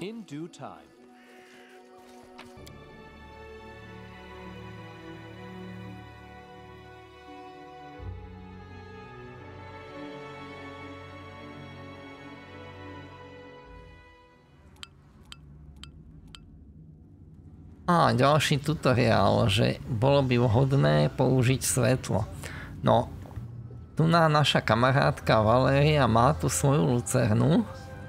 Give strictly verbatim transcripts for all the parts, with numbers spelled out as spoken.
In due time. A ďalší tutoriál, že bolo by vhodné použiť svetlo. No, tu na naša kamarátka Valéria má tu svoju lucernu.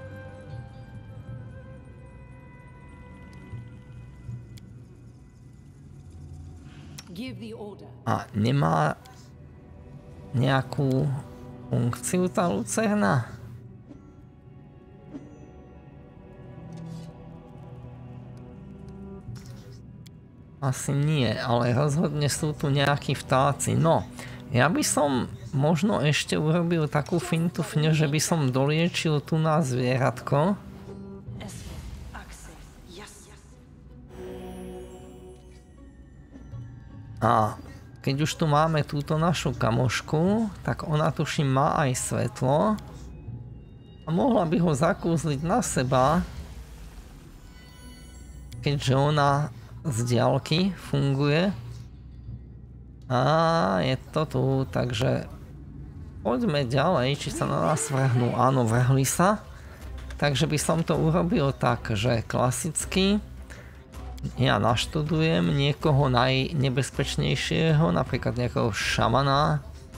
A nemá nejakú funkciu tá lucerna? Asi nie, ale rozhodne sú tu nejakí vtáci. No, ja by som možno ešte urobil takú fintu, že by som doliečil tu na zvieratko. A keď už tu máme túto našu kamošku, tak ona tuším má aj svetlo. A mohla by ho zakúzliť na seba, keďže ona z diaľky funguje. A je to tu, takže poďme ďalej, či sa na nás vrhnú. Áno, vrhli sa. Takže by som to urobil tak, že klasicky ja naštudujem niekoho najnebezpečnejšieho, napríklad nejakého šamana.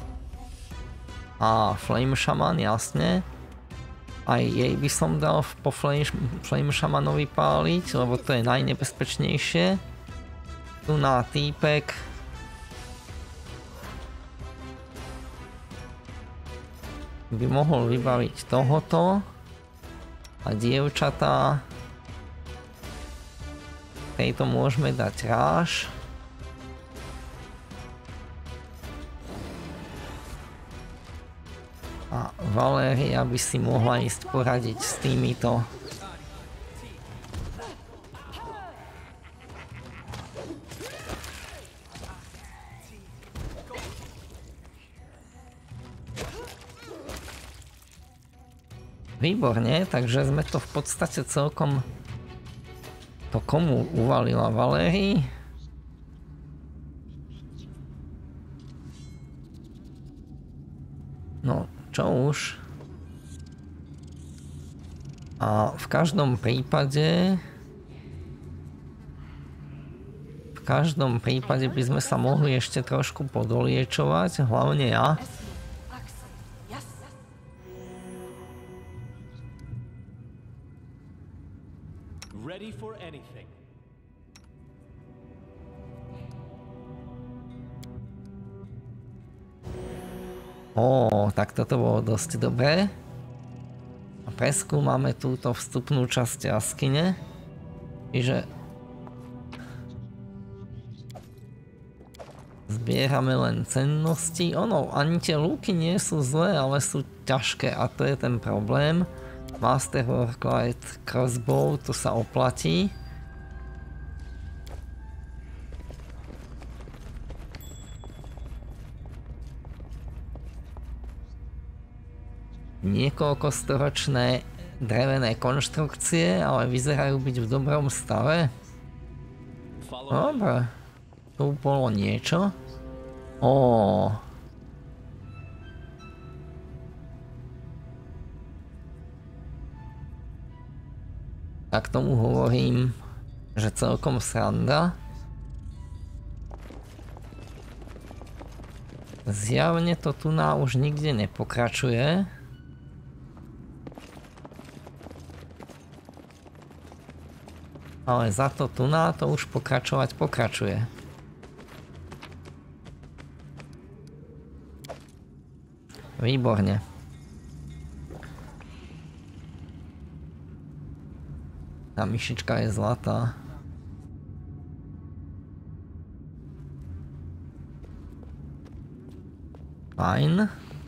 A flame šaman, jasne. Aj jej by som dal po flame, flame šamanovi páliť, lebo to je najnebezpečnejšie. Tu na týpek by mohol vybaviť tohoto. A dievčatá, tejto môžeme dať ráž. A Valéria by si mohla ísť poradiť s týmito. Výborne, takže sme to v podstate celkom to komu uvalila Valérii. No, čo už. A v každom prípade v každom prípade by sme sa mohli ešte trošku podoliečovať, hlavne ja. Ó, tak toto bolo dosť dobré. A preskúmame túto vstupnú časť jaskyne. Čiže zbierame len cennosti. Ono, ani tie lúky nie sú zlé, ale sú ťažké a to je ten problém. Master Warclad Crossbow, to sa oplatí. Niekoľkostoročné drevené konštrukcie, ale vyzerajú byť v dobrom stave. Dobre. Tu bolo niečo. Ó. Tak tomu hovorím, že celkom sranda. Zjavne to tu na už nikde nepokračuje. Ale za to tu na to už pokračovať pokračuje. Výborne. Tá myšička je zlatá. Fajn.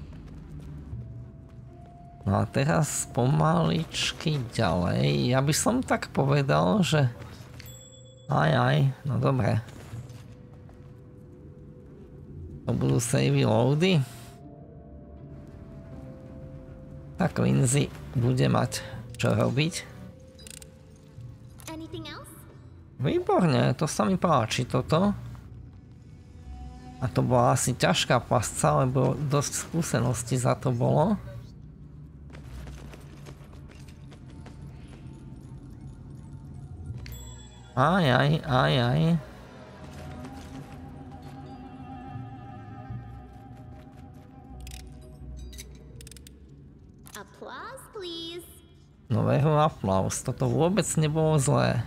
No a teraz pomaličky ďalej. Ja by som tak povedal, že... Aj, aj, no dobre. To budú savey loady. Tak Lindsay bude mať čo robiť. Výborne, to sa mi páči toto. A to bola asi ťažká pasca, lebo dosť skúseností za to bolo. Aj, aj, aj, aj. Nového aplaus, toto vôbec nebolo zlé.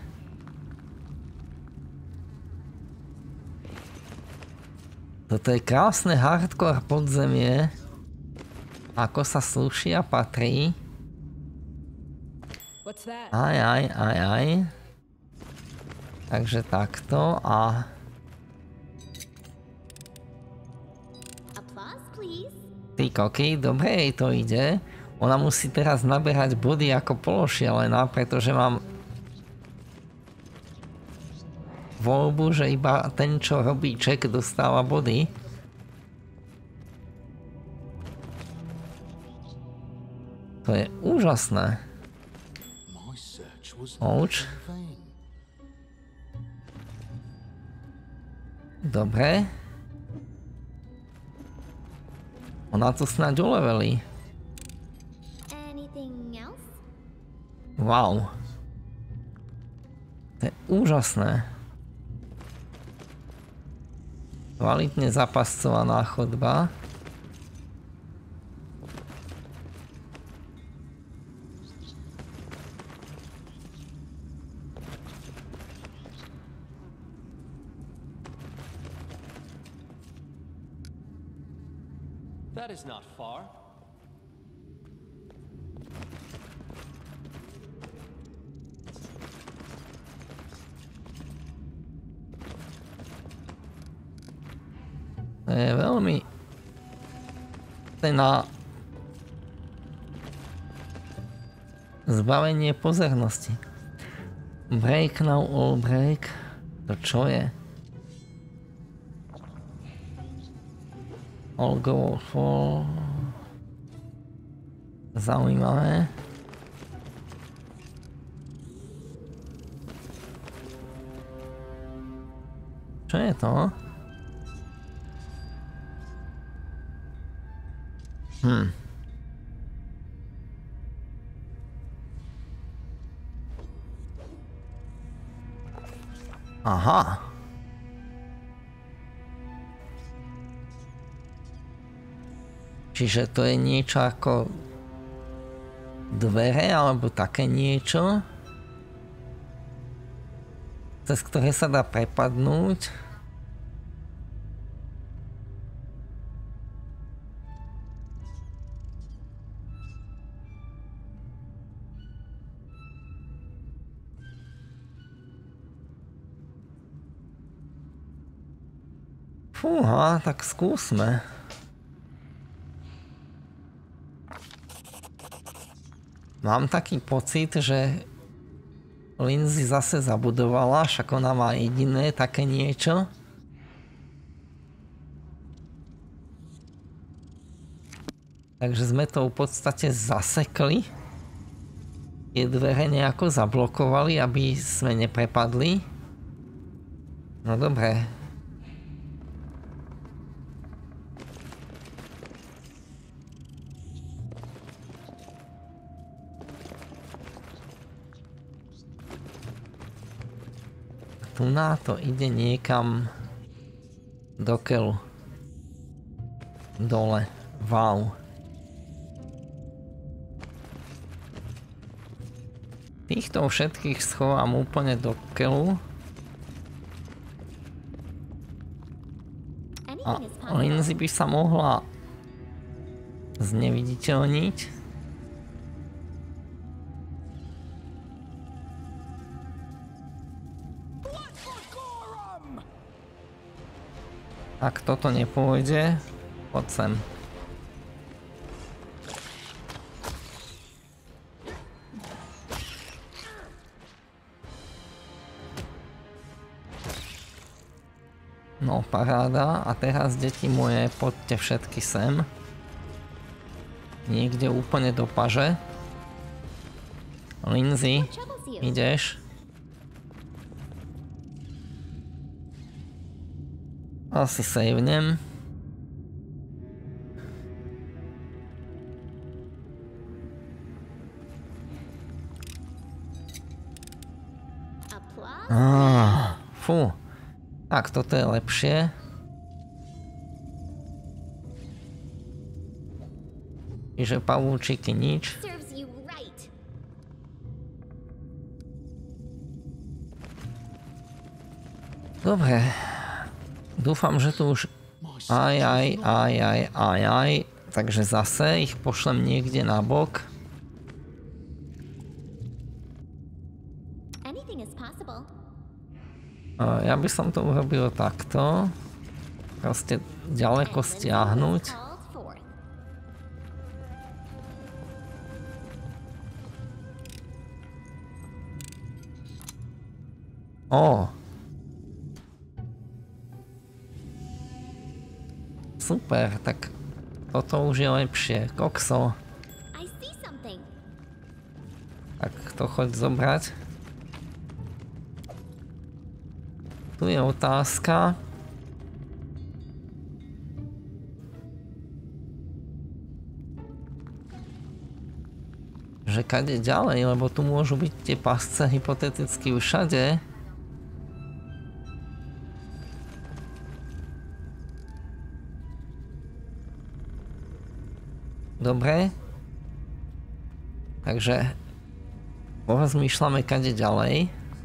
Toto je krásne hardcore podzemie. Ako sa slúši a patrí. Aj, aj, aj, aj. Takže takto a... Ty koky, dobre jej to ide. Ona musí teraz naberať body ako pološialená, pretože mám voľbu, že iba ten, čo robí check, dostáva body. To je úžasné. Ouch. Dobre. Ona to snáď ulevelí. Wow. To je úžasné. Kvalitne zapascovaná chodba. That is not far. To je veľmi... To je na... Zbavenie pozornosti. Break now all break. To čo je? All go all fall. Zaujímavé. Čo je to? Hm. Aha. Čiže to je niečo ako dvere alebo také niečo, cez ktoré sa dá prepadnúť. Fúha, tak skúsme. Mám taký pocit, že Lindsay zase zabudovala, však ona má jediné také niečo. Takže sme to v podstate zasekli. Tie dvere nejako zablokovali, aby sme neprepadli. No dobre. Tu na to ide niekam do keľu. Dole. Wow. Týchto všetkých schovám úplne do keľu. A Lindsay by sa mohla zneviditeľniť. Ak toto nepôjde, poď sem. No paráda, a teraz deti moje, poďte všetky sem. Niekde úplne do paže. Lindsay, ideš? Asi savenem. Ah, fú. Tak, toto je lepšie. Čiže pavúčiky nič. Dobre. Dúfam, že tu už aj, aj, aj, aj, aj, aj. Takže zase ich pošlem niekde na bok. Ja by som to urobil takto. Proste ďaleko stiahnuť. Ó. Super, tak toto už je lepšie. Kokso. Tak to choď zobrať. Tu je otázka. Že kade ďalej, lebo tu môžu byť tie pasce hypoteticky všade. Dobre. Takže porozmýšľame kade ďalej.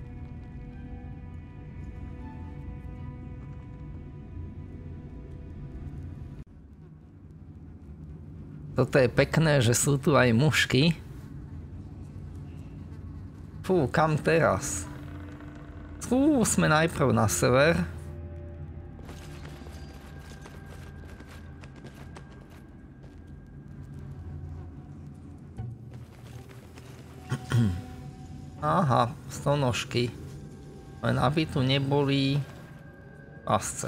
Toto je pekné, že sú tu aj mušky. Fú, kam teraz? Fú, sme najprv na sever. Aha, stonožky. Len aby tu neboli pasce.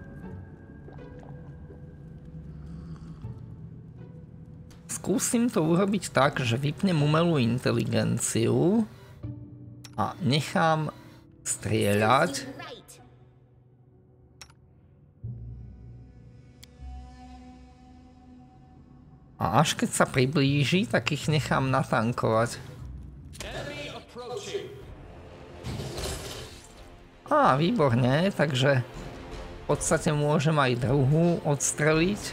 Skúsim to urobiť tak, že vypnem umelú inteligenciu a nechám strieľať. A až keď sa priblíži, tak ich nechám natankovať. Á, výborne, takže v podstate môžem aj druhú odstreliť.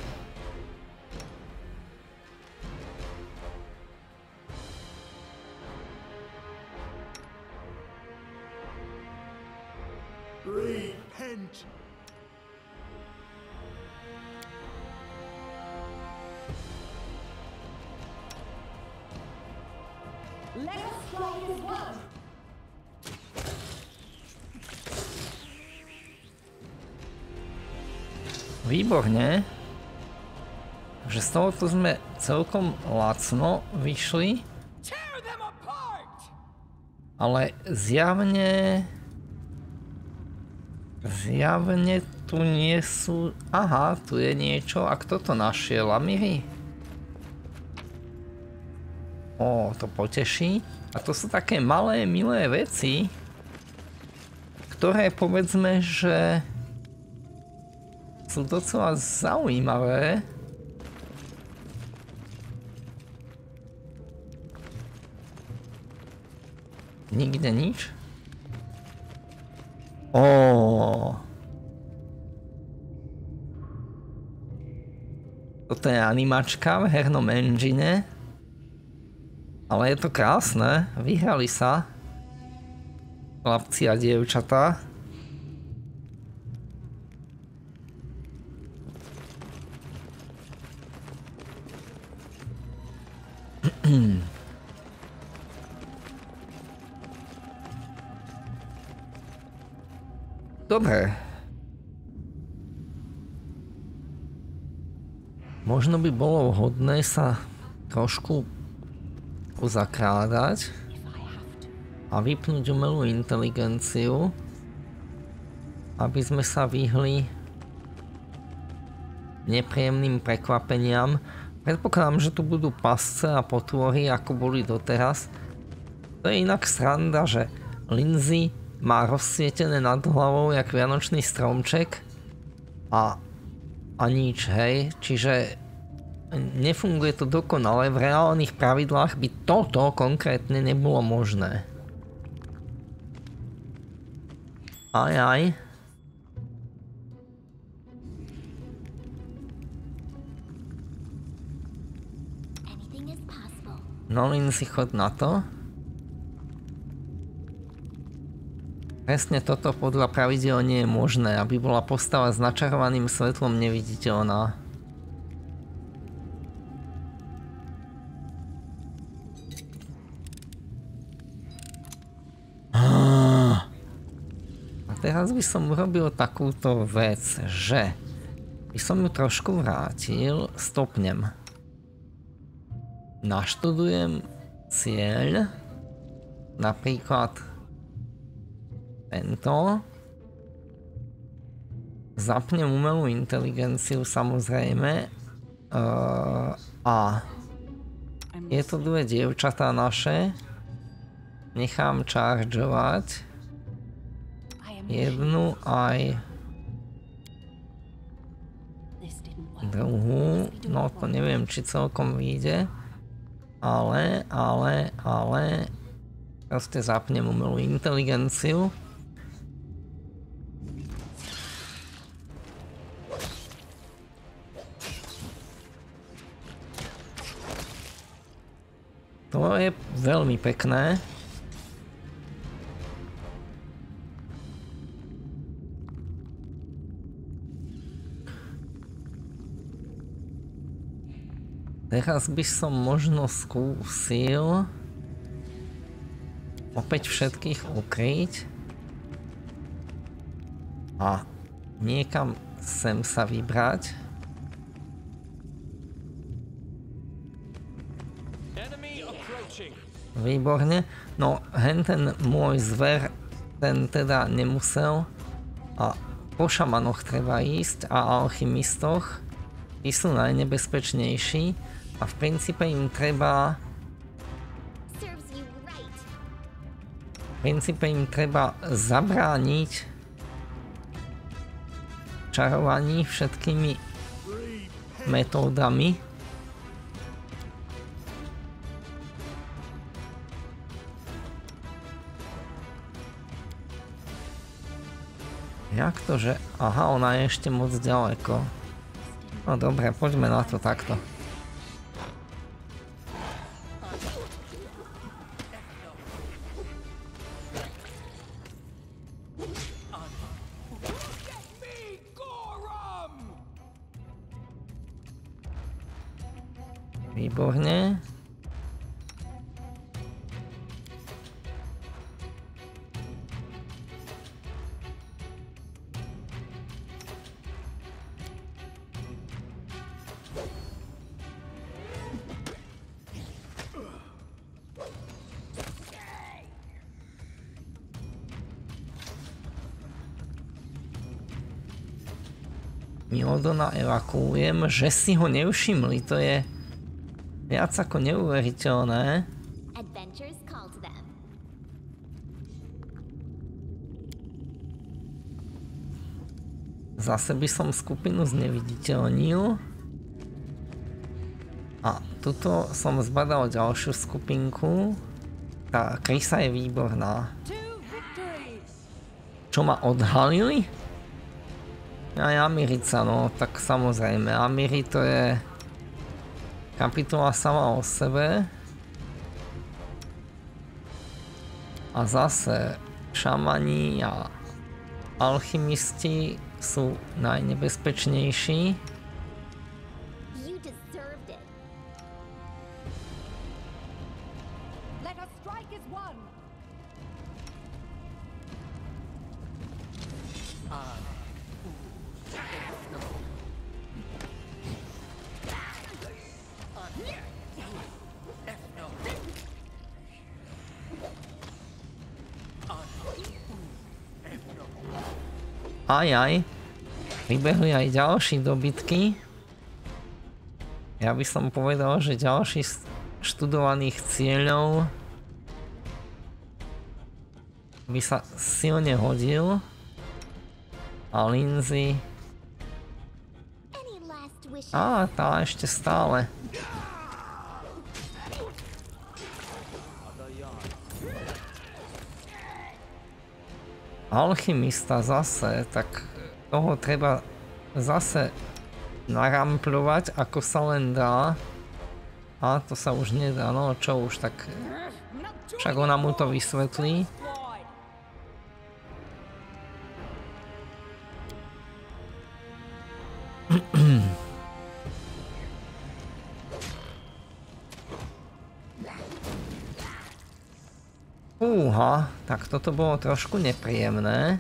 Výborne. Že z tohoto sme celkom lacno vyšli. Ale zjavne... Zjavne tu nie sú... Aha, tu je niečo. A kto to našiel? Amiri? Ó, to poteší. A to sú také malé, milé veci, ktoré povedzme, že sú docela zaujímavé. Nikde nič? Ó. Toto je animačka v hernom engine. Ale je to krásne. Vyhrali sa chlapci a dievčatá. Dobre. Možno by bolo vhodné sa trošku zakrádať a vypnúť umelú inteligenciu, aby sme sa vyhli nepríjemným prekvapeniam. Predpokladám, že tu budú pasce a potvory, ako boli doteraz. To je inak sranda, že Lindsay má rozsvietené nad hlavou jak vianočný stromček a, a nič, hej. Čiže nefunguje to dokonale, v reálnych pravidlách by toto konkrétne nebolo možné. Aj, aj. No len si chod na to. Presne toto podľa pravidel nie je možné, aby bola postava s načarovaným svetlom neviditeľná. A teraz by som urobil takúto vec, že by som ju trošku vrátil, stopnem. Naštudujem cieľ, napríklad tento. Zapnem umelú inteligenciu samozrejme. Uh, a je to dve dievčatá naše. Nechám čaržovať. Jednu aj druhú. No to neviem, či celkom vyjde. Ale, ale, ale... Proste zapnem umelú inteligenciu. To je veľmi pekné. Teraz by som možno skúsil opäť všetkých ukryť a niekam sem sa vybrať. Výborne. No, hen ten môj zver, ten teda nemusel. A po šamanoch treba ísť a alchymistoch. Tí sú najnebezpečnejší. A v princípe im treba... V princípe im treba zabrániť čarovaní všetkými metódami. Jak to, že... Aha, ona je ešte moc ďaleko. No dobre, poďme na to takto. Výborne. Milodona evakuujem, že si ho nevšimli, to je viac ako neuveriteľné. Zase by som skupinu zneviditeľnil. A tuto som zbadal ďalšiu skupinku. Tá Krysa je výborná. Čo ma odhalili? Aj Amirica, no tak samozrejme, Amiri to je kapitola sama o sebe. A zase šamani a alchymisti sú najnebezpečnejší. Aj, aj. Vybehli aj ďalší dobytky. Ja by som povedal, že ďalší študovaných cieľov by sa silne hodil. A Lindsay Á, tá ešte stále. Alchymista zase, tak toho treba zase narampľovať, ako sa len dá. A to sa už nedá, no čo už, tak však ona mu to vysvetlí. Fúha, tak toto bolo trošku nepríjemné.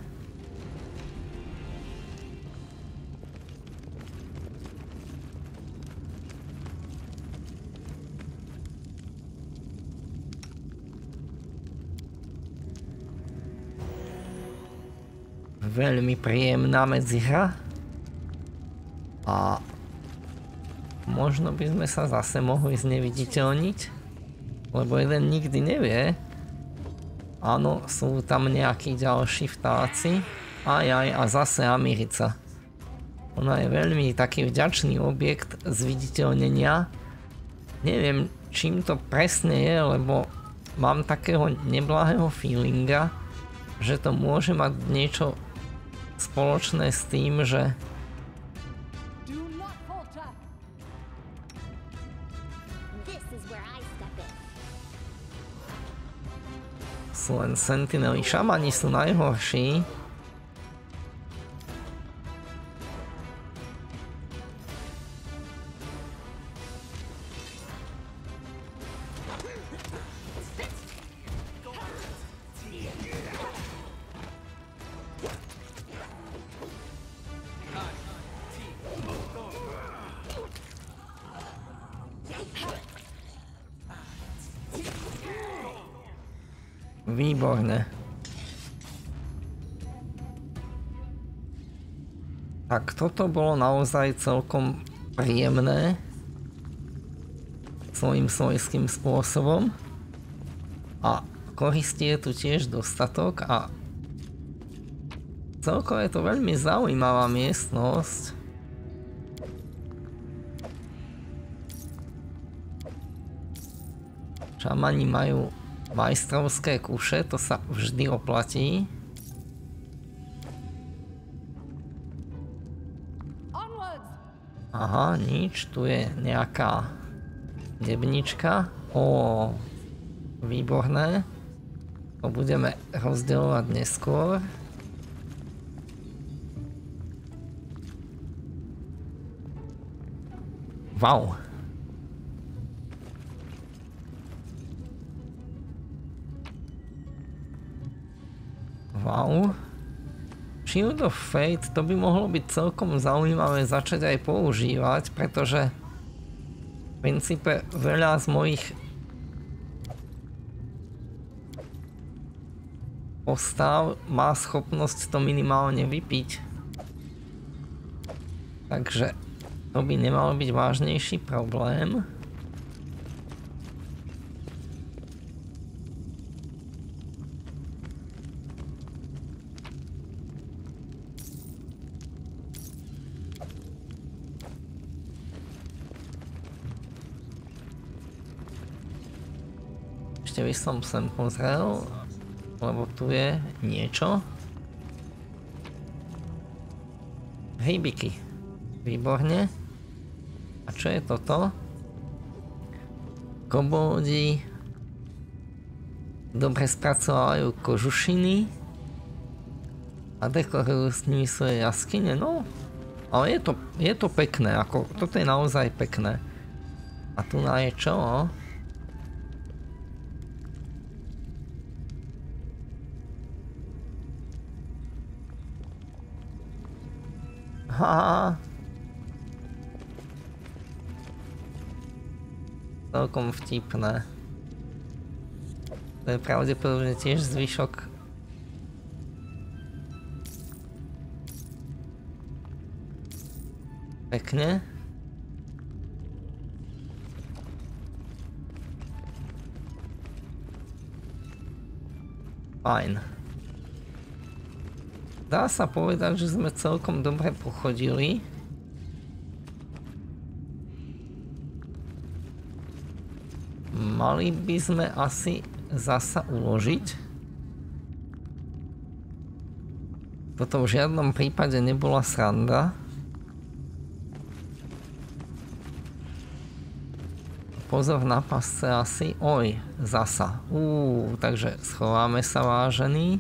Veľmi príjemná medzihra. A možno by sme sa zase mohli zneviditeľniť, lebo jeden nikdy nevie. Áno, sú tam nejakí ďalší vtáci. Aj, aj, a zase Amirica. Ona je veľmi taký vďačný objekt zviditeľnenia. Neviem, čím to presne je, lebo mám takého neblahého feelinga, že to môže mať niečo spoločné s tým, že sú len sentinely. Šamani sú najhorší. Výborne. Tak toto bolo naozaj celkom príjemné svojím svojským spôsobom a koristí je tu tiež dostatok a celkovo je to veľmi zaujímavá miestnosť. Šamani majú majstrovské kuše, to sa vždy oplatí. Aha, nič, tu je nejaká debnička. Ó, výborné. To budeme rozdeľovať neskôr. Wow. Wow. Shield of Fate, to by mohlo byť celkom zaujímavé začať aj používať, pretože v princípe veľa z mojich postav má schopnosť to minimálne vypiť. Takže to by nemal byť vážnejší problém. Ešte by som sem pozrel, lebo tu je niečo. Hejbiky. Výborne. A čo je toto? Koboldi dobre spracovajú kožušiny a dekorujú s nimi svoje jaskyne. No, ale je to, je to pekné, ako, toto je naozaj pekné. A tu na je čo? Haha. Celkom vtipné. To je pravdepodobne tiež zvyšok. Pekne. Fajn. Dá sa povedať, že sme celkom dobre pochodili. mali by sme asi zasa uložiť. Toto v žiadnom prípade nebola sranda. Pozor na pasce asi. Oj, zasa. Uuu, takže schováme sa, vážení.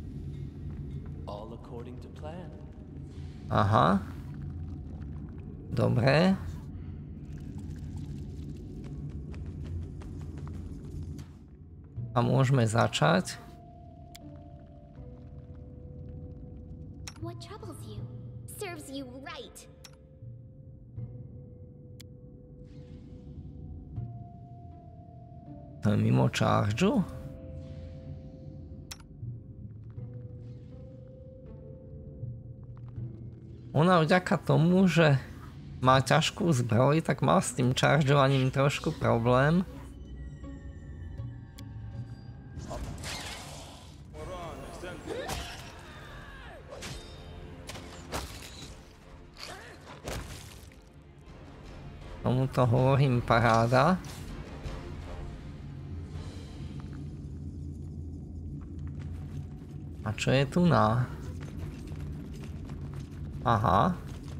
Aha. Dobre. A môžeme začať. What troubles you serves you right. To je mimo chargeu. Ona vďaka tomu, že má ťažkú zbroj, tak má s tým chargeovaním trošku problém. Tomuto hovorím paráda. A čo je tu na? Aha.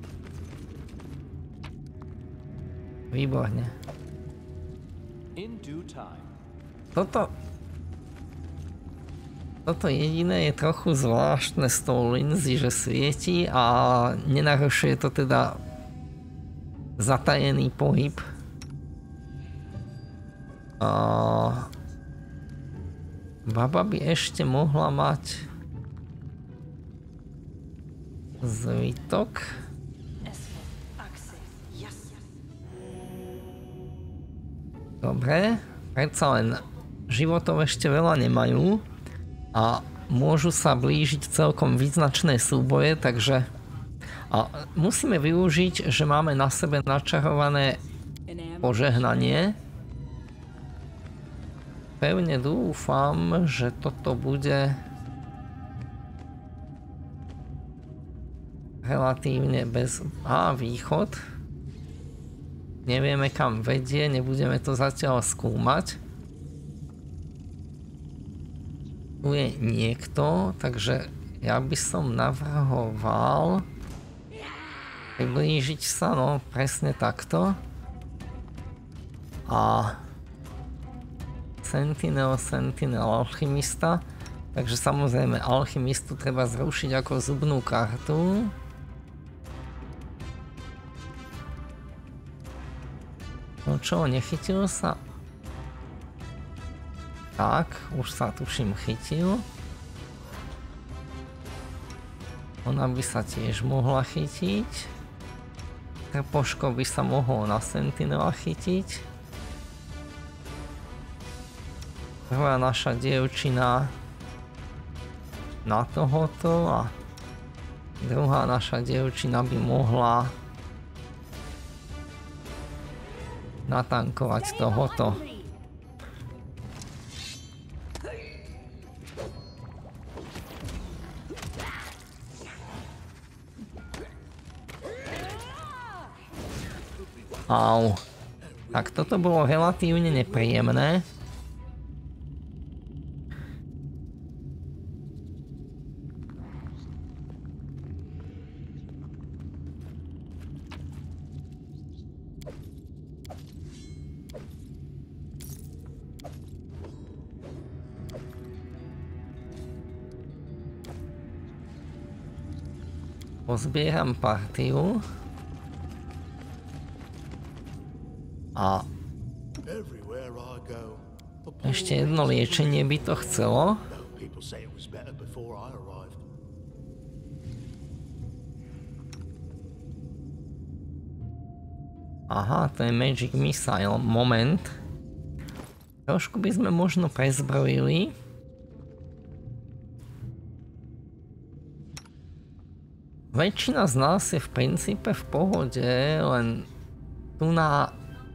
Výborne. Toto... Toto jediné je trochu zvláštne s tou Lindsay, že svieti a nenarušuje to teda zatajený pohyb. A... Baba by ešte mohla mať zvitok. Dobre, predsa len životov ešte veľa nemajú a môžu sa blížiť celkom význačné súboje, takže a musíme využiť, že máme na sebe načarované požehnanie. Pevne dúfam, že toto bude relatívne bez... Á, východ. Nevieme kam vedie, nebudeme to zatiaľ skúmať. Tu je niekto, takže ja by som navrhoval priblížiť sa, no presne takto. A Sentinel, Sentinel, alchymista. Takže samozrejme alchymistu treba zrušiť ako zubnú kartu. No čo, nechytil sa? Tak, už sa tuším chytil. Ona by sa tiež mohla chytiť. Trpoško by sa mohol na Sentinela chytiť. Prvá naša dievčina na tohoto a druhá naša dievčina by mohla natankovať tohoto. Au. Tak toto bolo relatívne nepríjemné. Pozbieram partiu. A ešte jedno liečenie by to chcelo. Aha, to je Magic Missile. Moment. Trošku by sme možno prezbrojili. Väčšina z nás je v princípe v pohode, len tu na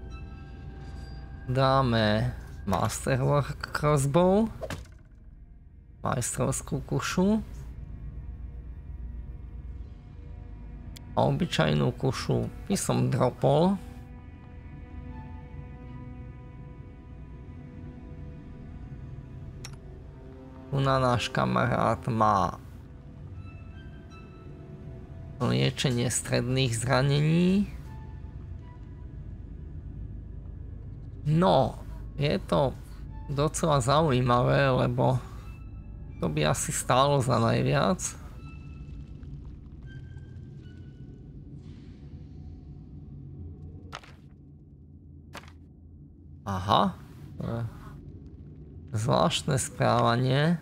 dáme Masterwork Crossbow, majstrovskú kušu a obyčajnú kušu by som dropol. Tu na náš kamarát má liečenie stredných zranení. No, je to docela zaujímavé, lebo to by asi stálo za najviac. Aha, to je zvláštne správanie.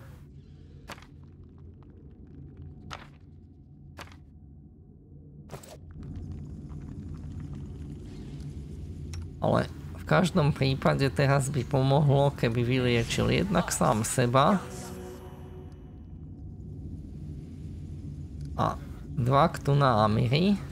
Ale v každom prípade teraz by pomohlo, keby vyliečil jednak sám seba a dva tu na Amiri.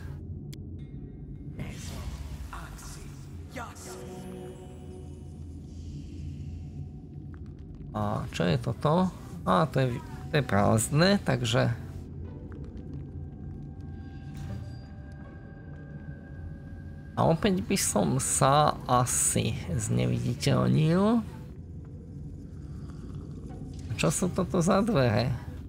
A čo je toto? Á, to je, to je prázdne, takže a opäť by som sa asi zneviditeľnil. Čo sú toto za dvere?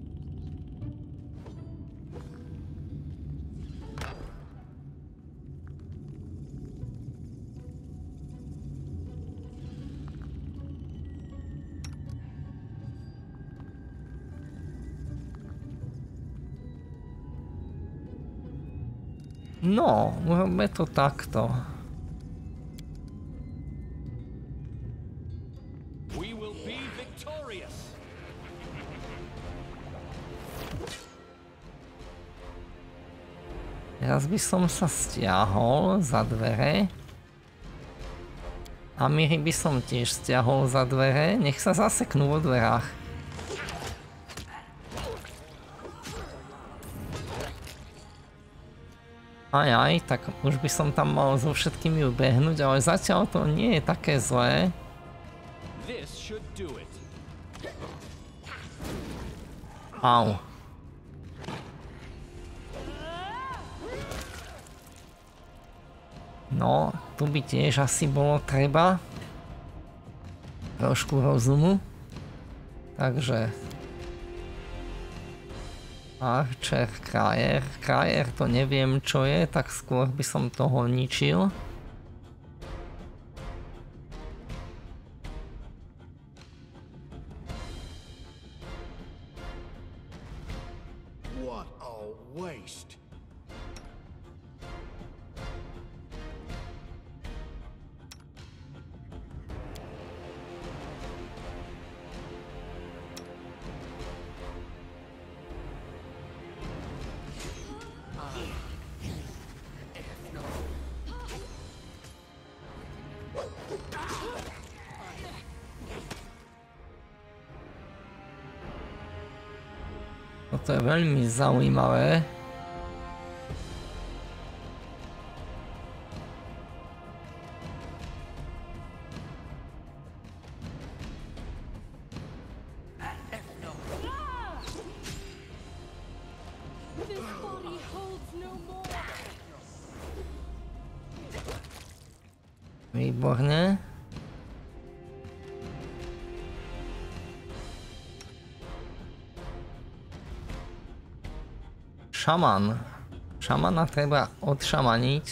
No, urobme to takto. Teraz by som sa stiahol za dvere. Amiri by som tiež stiahol za dvere. Nech sa zaseknú vo dverách. Aj aj, tak už by som tam mal so všetkými ubehnúť, ale zatiaľ to nie je také zlé. Au. No, tu by tiež asi bolo treba trošku rozumu. Takže Archer, Krajer. Krajer to neviem čo je, tak skôr by som toho ničil. What a waste. Toto je veľmi zaujímavé. Výborne. Šaman. Šamana treba odšamaniť.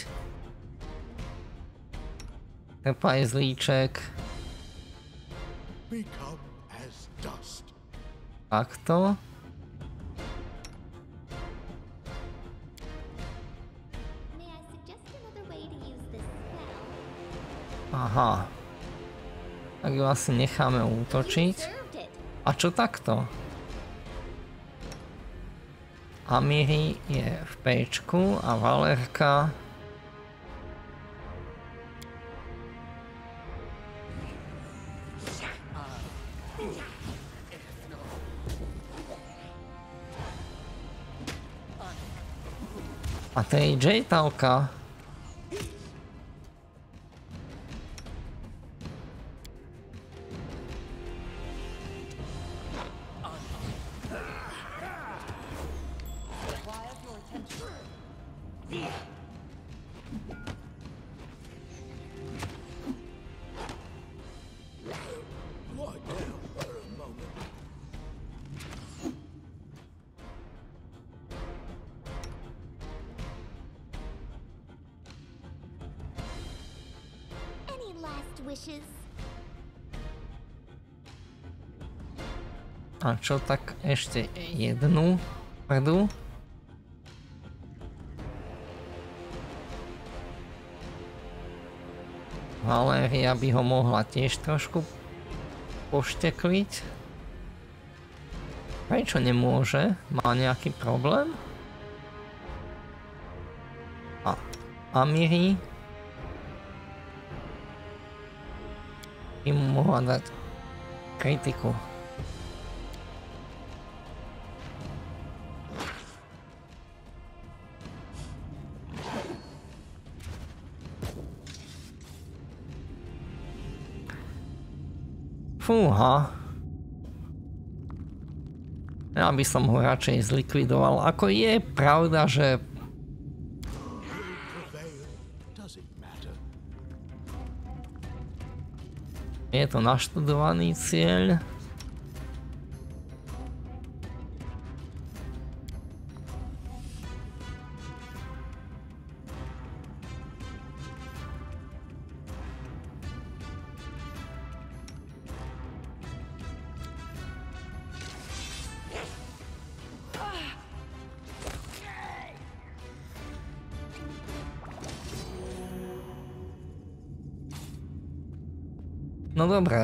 Trpajzlíček. Takto. Aha. Tak ju asi necháme útočiť. A čo takto? Amiri je v péčku a Valerka a to je J-Talka. wishes. A čo tak ešte jednu prdu? Valéria by ho mohla tiež trošku poštekliť. Prečo nemôže? Má nejaký problém? A Amiri by mu mohla dať kritiku. Fúha. Ja by som ho radšej zlikvidoval. Ako je pravda, že je to naštudovaný cieľ. No dobré.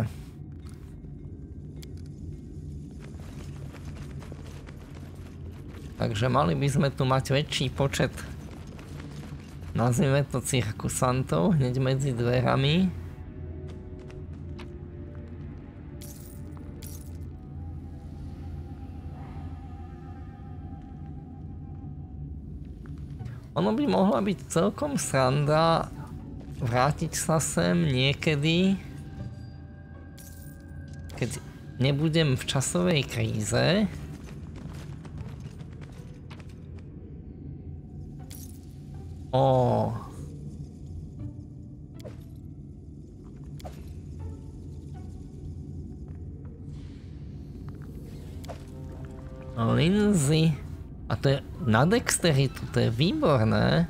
Takže mali by sme tu mať väčší počet, nazvime to cirkusantov, hneď medzi dverami. Ono by mohla byť celkom sranda vrátiť sa sem niekedy, keď nebudem v časovej kríze. Ó. Lindsay. A to je na dexteritu, to je výborné.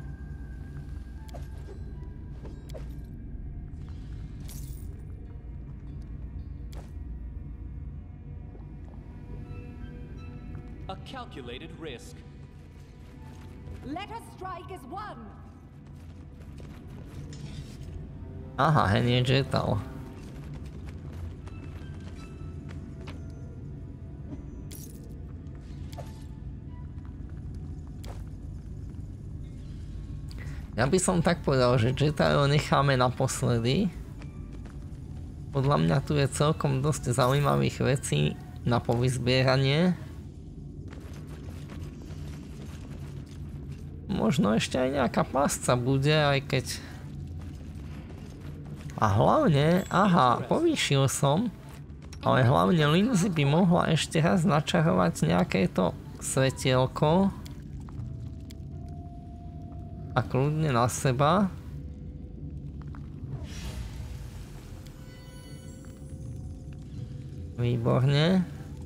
Calculated risk. Let us strike as one. Aha, hen je jetal. Ja by som tak povedal, že Jetail necháme naposledy. Podľa mňa tu je celkom dosť zaujímavých vecí na povyzbieranie. Možno ešte aj nejaká pásca bude, aj keď... A hlavne, aha, povýšil som, ale hlavne Lindsay by mohla ešte raz načarovať nejaké to svetielko. A kľudne na seba. Výborne.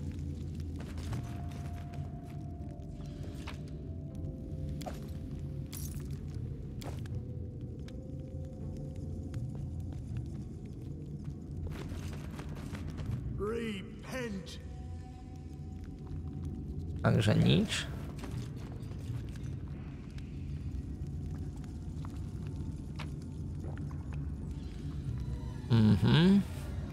Repent. Takže nič. Mhm.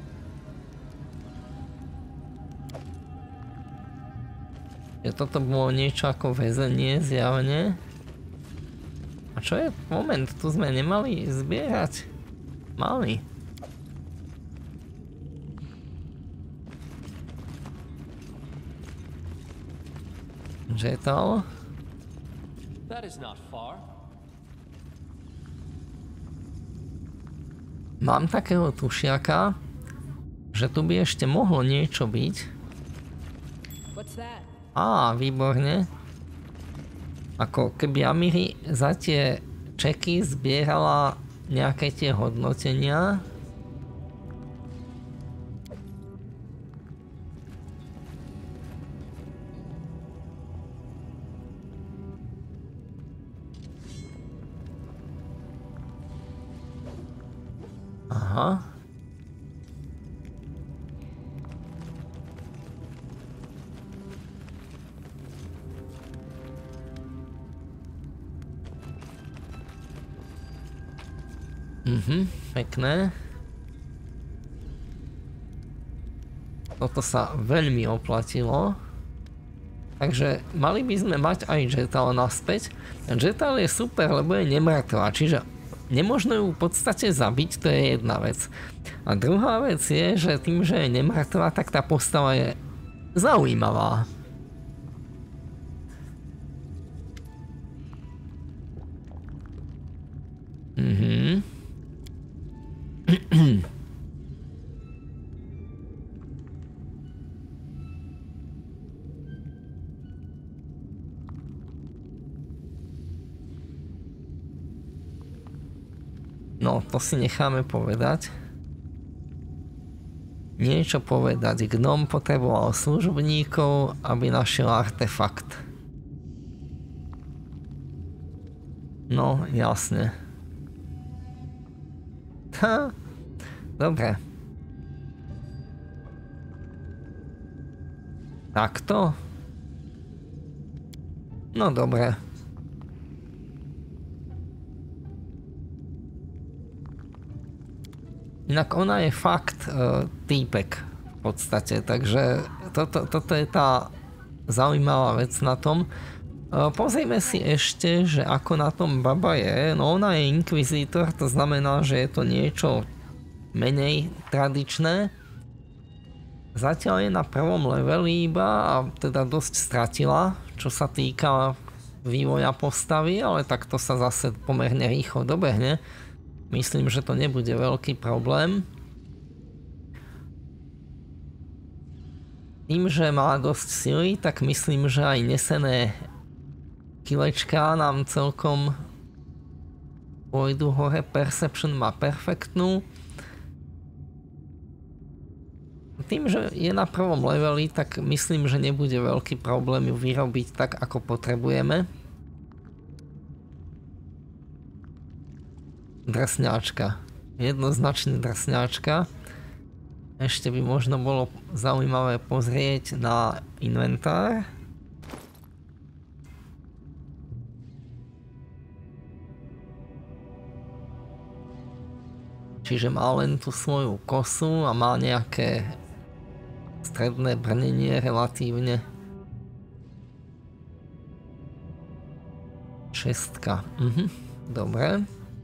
Je toto bolo niečo ako väzenie zjavne. A čo je? Moment, tu sme nemali zbierať. Mali. Jetal. That is not far. Mám takého tušiaka, že tu by ešte mohlo niečo byť. Á, výborne. Ako keby Amiri za tie čeky zbierala nejaké tie hodnotenia. Aha. Aha. Mhm, pekné. Toto sa veľmi oplatilo. Takže mali by sme mať aj Jetal naspäť. Jetal je super, lebo je nemrtvá, čiže nemožno ju v podstate zabiť, to je jedna vec. A druhá vec je, že tým, že je nemrtvá, tak tá postava je zaujímavá. Mhm. No, to si necháme povedať. Niečo povedať. Gnom potreboval služobníkov, aby našiel artefakt. No, jasne. Ha, dobre. Takto? No dobre. Inak ona je fakt uh, týpek v podstate, takže toto, toto je tá zaujímavá vec na tom. Uh, pozrime si ešte, že ako na tom baba je. No ona je inkvizítor, to znamená, že je to niečo menej tradičné. Zatiaľ je na prvom leveli iba a teda dosť stratila, čo sa týka vývoja postavy, ale takto sa zase pomerne rýchlo dobehne. Myslím, že to nebude veľký problém. Tým, že má dosť sily, tak myslím, že aj nesené kilečka nám celkom pôjdu hore. Perception má perfektnú. Tým, že je na prvom leveli, tak myslím, že nebude veľký problém ju vyrobiť tak, ako potrebujeme. Drsňáčka. Jednoznačne drsňáčka. Ešte by možno bolo zaujímavé pozrieť na inventár. Čiže má len tú svoju kosu a má nejaké stredné brnenie relatívne. Šestka. Mhm. Dobre.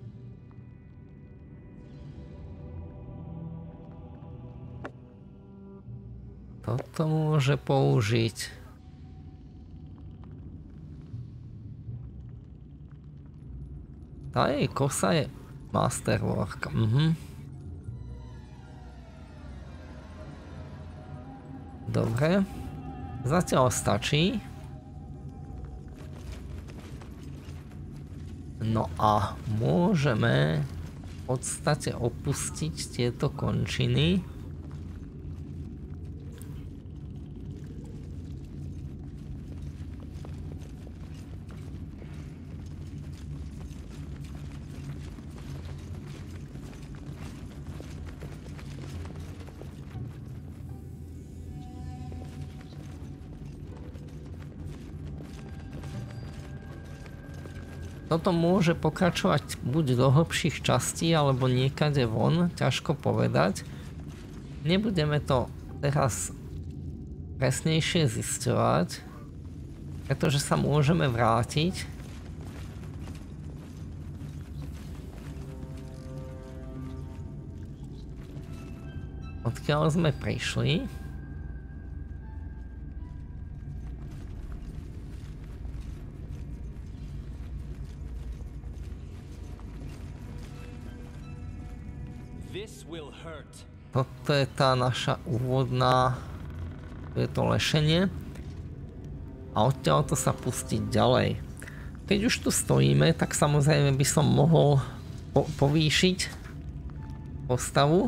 Toto môže použiť. Tá jej kosa je Masterwork. Mhm. Dobre. Zatiaľ stačí. No a môžeme v podstate opustiť tieto končiny. Toto môže pokračovať buď do hlbších častí, alebo niekade von, ťažko povedať. Nebudeme to teraz presnejšie zisťovať, pretože sa môžeme vrátiť. Odkiaľ sme prišli. Toto je tá naša úvodná, je to lešenie a odtiaľto sa pustiť ďalej. Keď už tu stojíme, tak samozrejme by som mohol po povýšiť postavu.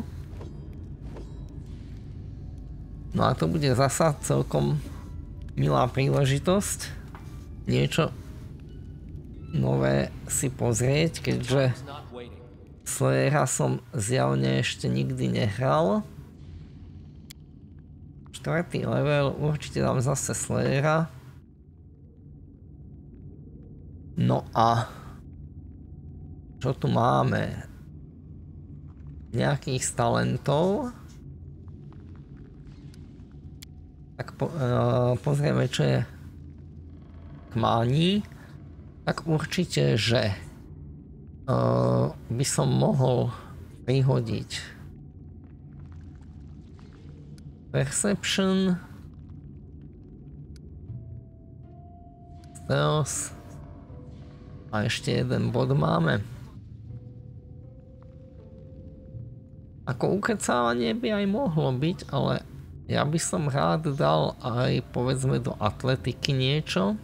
No a to bude zasa celkom milá príležitosť niečo nové si pozrieť, keďže Slayera som zjavne ešte nikdy nehral. Štvrtý level, určite dám zase Slayera. No a čo tu máme? Nejakých z talentov. Tak po, uh, pozrieme, čo je k mánii. Tak určite, že uh, by som mohol prihodiť Perception, Stealth a ešte jeden bod máme. Ako ukecávanie by aj mohlo byť, ale ja by som rád dal aj povedzme do atletiky niečo.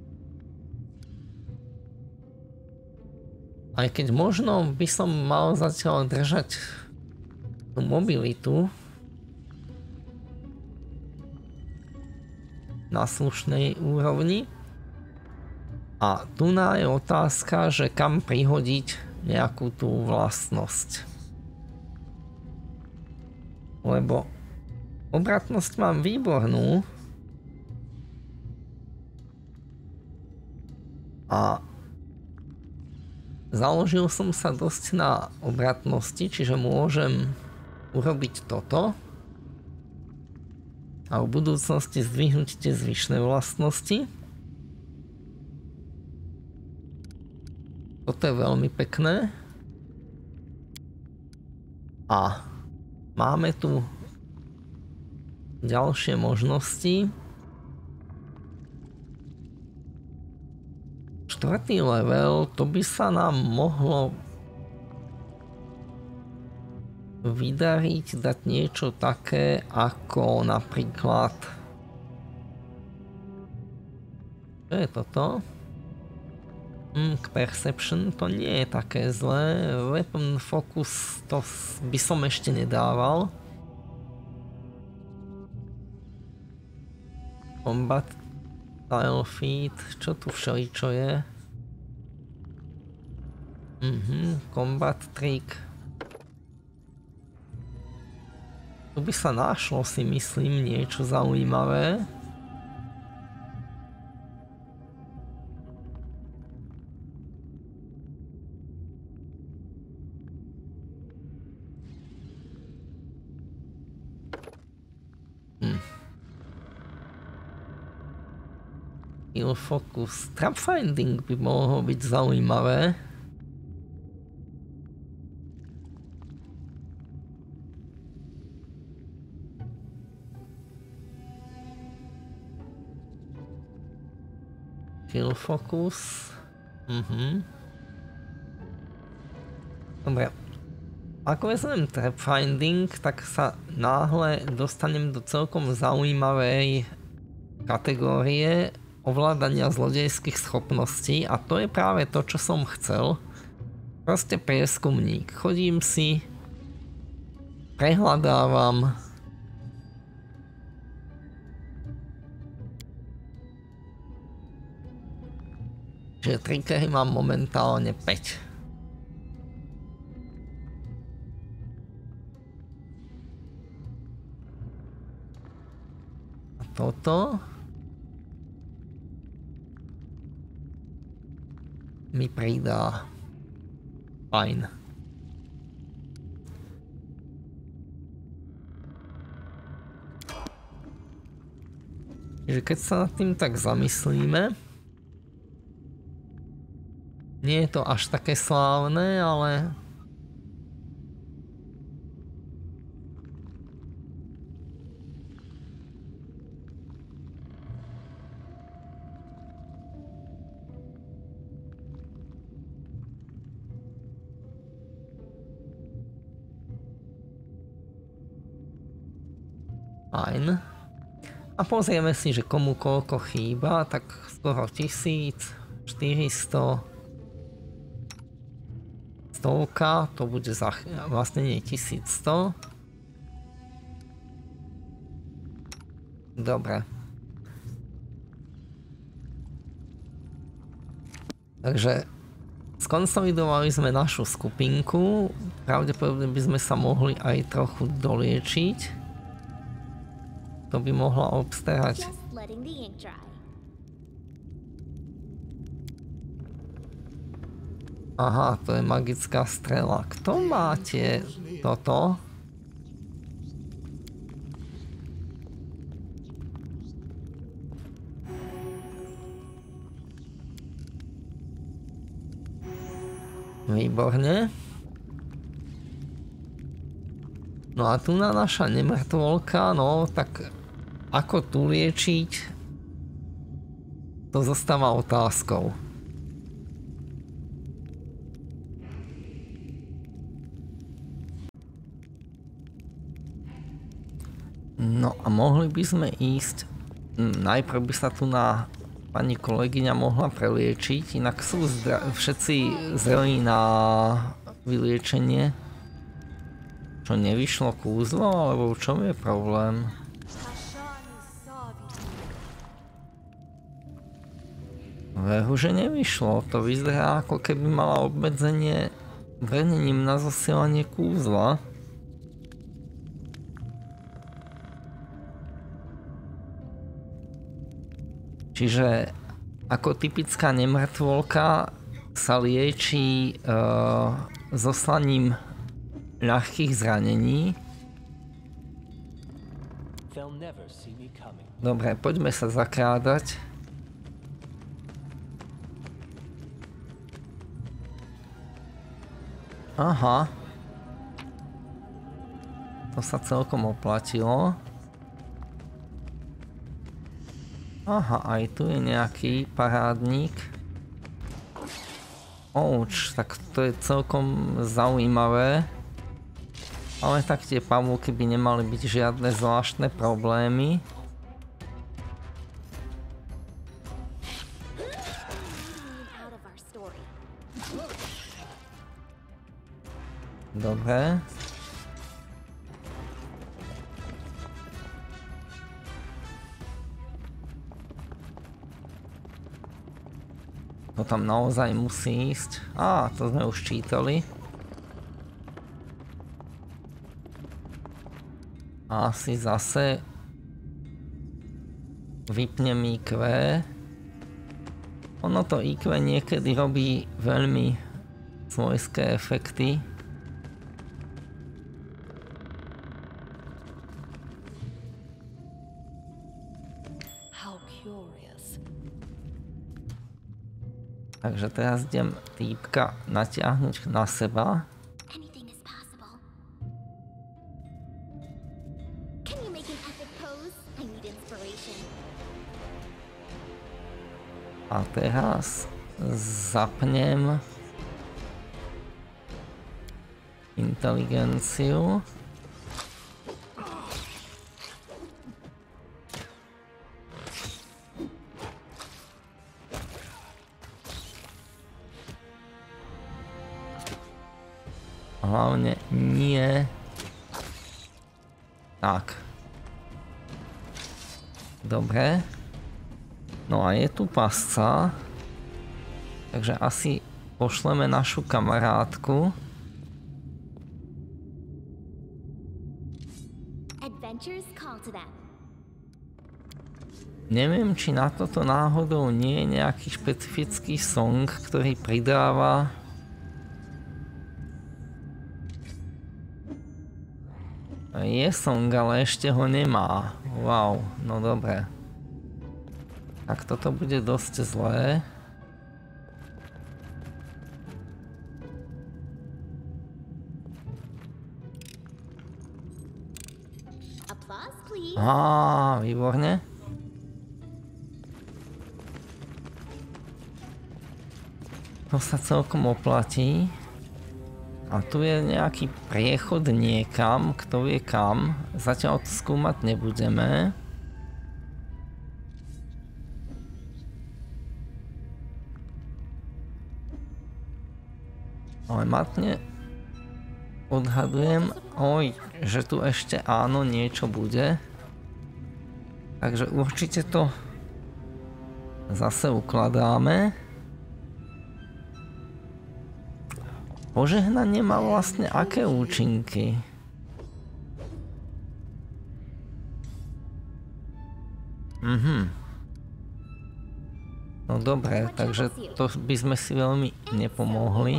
Aj keď možno by som mal zatiaľ držať tú mobilitu na slušnej úrovni. A tu je otázka, že kam prihodiť nejakú tú vlastnosť. Lebo obratnosť mám výbornú a založil som sa dosť na obratnosti, čiže môžem urobiť toto a v budúcnosti zdvihnúť tie zvyšné vlastnosti. Toto je veľmi pekné. A máme tu ďalšie možnosti. Štvrtý level, to by sa nám mohlo vydariť dať niečo také ako napríklad... Čo je toto? Mm, Perception, to nie je také zlé. Weapon Focus, to by som ešte nedával. Combat Style Feed, čo tu všeličo je? Mhm, Combat Trick. Tu by sa našlo, si myslím, niečo zaujímavé. Hm. Kill Focus. Trap Finding by mohlo byť zaujímavé. Kill Focus. Mhm. Dobre. Ako vezmem Trap Finding, tak sa náhle dostanem do celkom zaujímavej kategórie ovládania zlodejských schopností a to je práve to, čo som chcel. Proste prieskumník. Chodím si, prehľadávam, že triggery mám momentálne päť. A toto mi pridá. Fajn. Čiže keď sa nad tým tak zamyslíme, nie je to až také slávne, ale fajn. A pozrieme si, že komu koľko chýba, tak skoro tisíc, štyristo, stovka, to bude za vlastne nie tisícsto. Dobre. Takže Skonsolidovali sme našu skupinku, pravdepodobne by sme sa mohli aj trochu doliečiť. To by mohla obstarať. Just letting the ink dry. Aha, to je magická strela. Kto má tie toto? Výborne. No a tu na naša nemrtvolka, no tak ako tu liečiť, to zostáva otázkou. No a mohli by sme ísť, najprv by sa tu na pani kolegyňa mohla preliečiť, inak sú všetci zrelí na vyliečenie. Čo, nevyšlo kúzlo, alebo v čom je problém? Veru, že nevyšlo, to vyzerá ako keby mala obmedzenie vrnením na zasielanie kúzla. Čiže ako typická nemrtvolka sa liečí uh, zoslaním ľahkých zranení. Dobre, poďme sa zakrádať. Aha. To sa celkom oplatilo. Aha, aj tu je nejaký parádnik. Ouč, tak to je celkom zaujímavé. Ale tak tie pavúky by nemali byť žiadne zvláštne problémy. Dobre. To tam naozaj musí ísť. Á, to sme už čítali. Asi zase vypnem í kvé. Ono to í kvé niekedy robí veľmi svojské efekty. Takže teraz idem týpka natiahnuť na seba. A teraz zapnem inteligenciu. Hlavne nie. Tak. Dobre. No a je tu pasca. Takže asi pošleme našu kamarátku. Neviem, či na toto náhodou nie je nejaký špecifický song, ktorý pridáva je song, ale ešte ho nemá. Wow, no dobre. Tak toto bude dosť zlé. Á, výborne. To sa celkom oplatí. A tu je nejaký priechod niekam, kto vie kam. Zatiaľ to skúmať nebudeme. Ale matne odhadujem, oj, že tu ešte áno, niečo bude. Takže určite to zase ukladáme. Požehnanie má vlastne aké účinky? Mhm. No dobre, takže to by sme si veľmi nepomohli.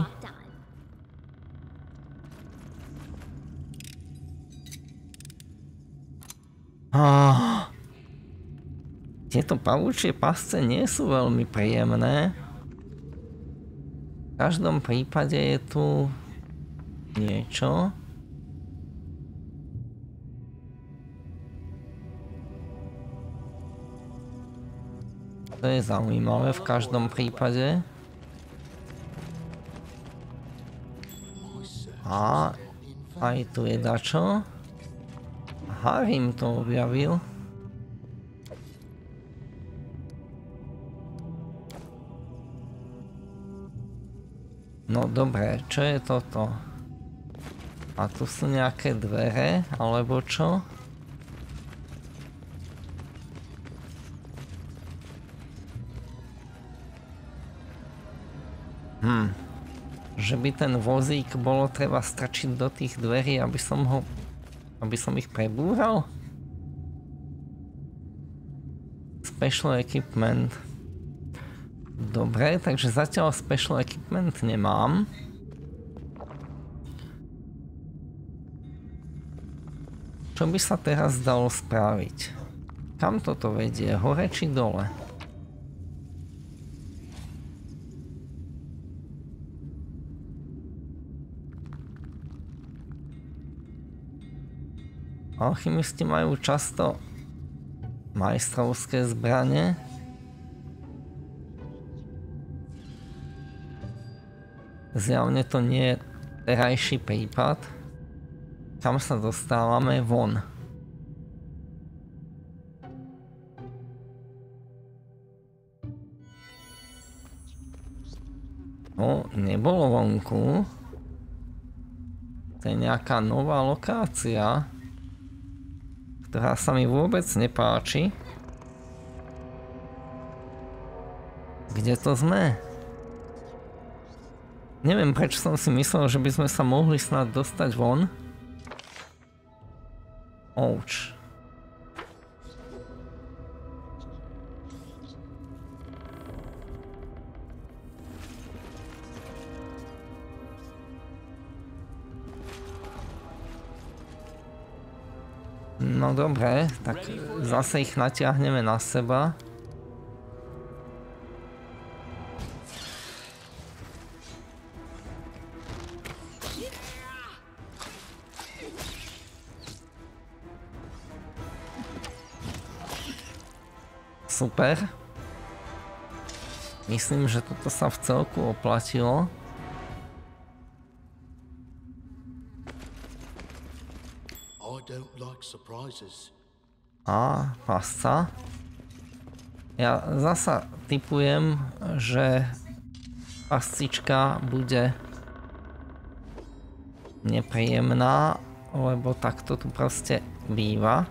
Ah. Tieto pavúčie pasce nie sú veľmi príjemné. V každom prípade je tu niečo. To je zaujímavé v každom prípade. A aj tu je dačo. Harim to objavil. No dobre, čo je toto? A tu sú nejaké dvere, alebo čo? Hm. Že by ten vozík bolo treba strčiť do tých dverí, aby som ho... aby som ich prebúral? Special equipment. Dobre, takže zatiaľ special equipment nemám. Čo by sa teraz dalo spraviť? Kam toto vedie? Hore či dole? Alchymisti majú často majstrovské zbrane. Zjavne to nie je terajší prípad. Kam sa dostávame? Von. No, nebolo vonku. To je nejaká nová lokácia, ktorá sa mi vôbec nepáči. Kde to sme? Neviem, prečo som si myslel, že by sme sa mohli snad dostať von. Ouch. No dobre, tak zase ich natiahneme na seba. Super. Myslím, že toto sa v celku oplatilo. A pasca. Ja zasa tipujem, že pascička bude nepríjemná, lebo takto tu proste býva.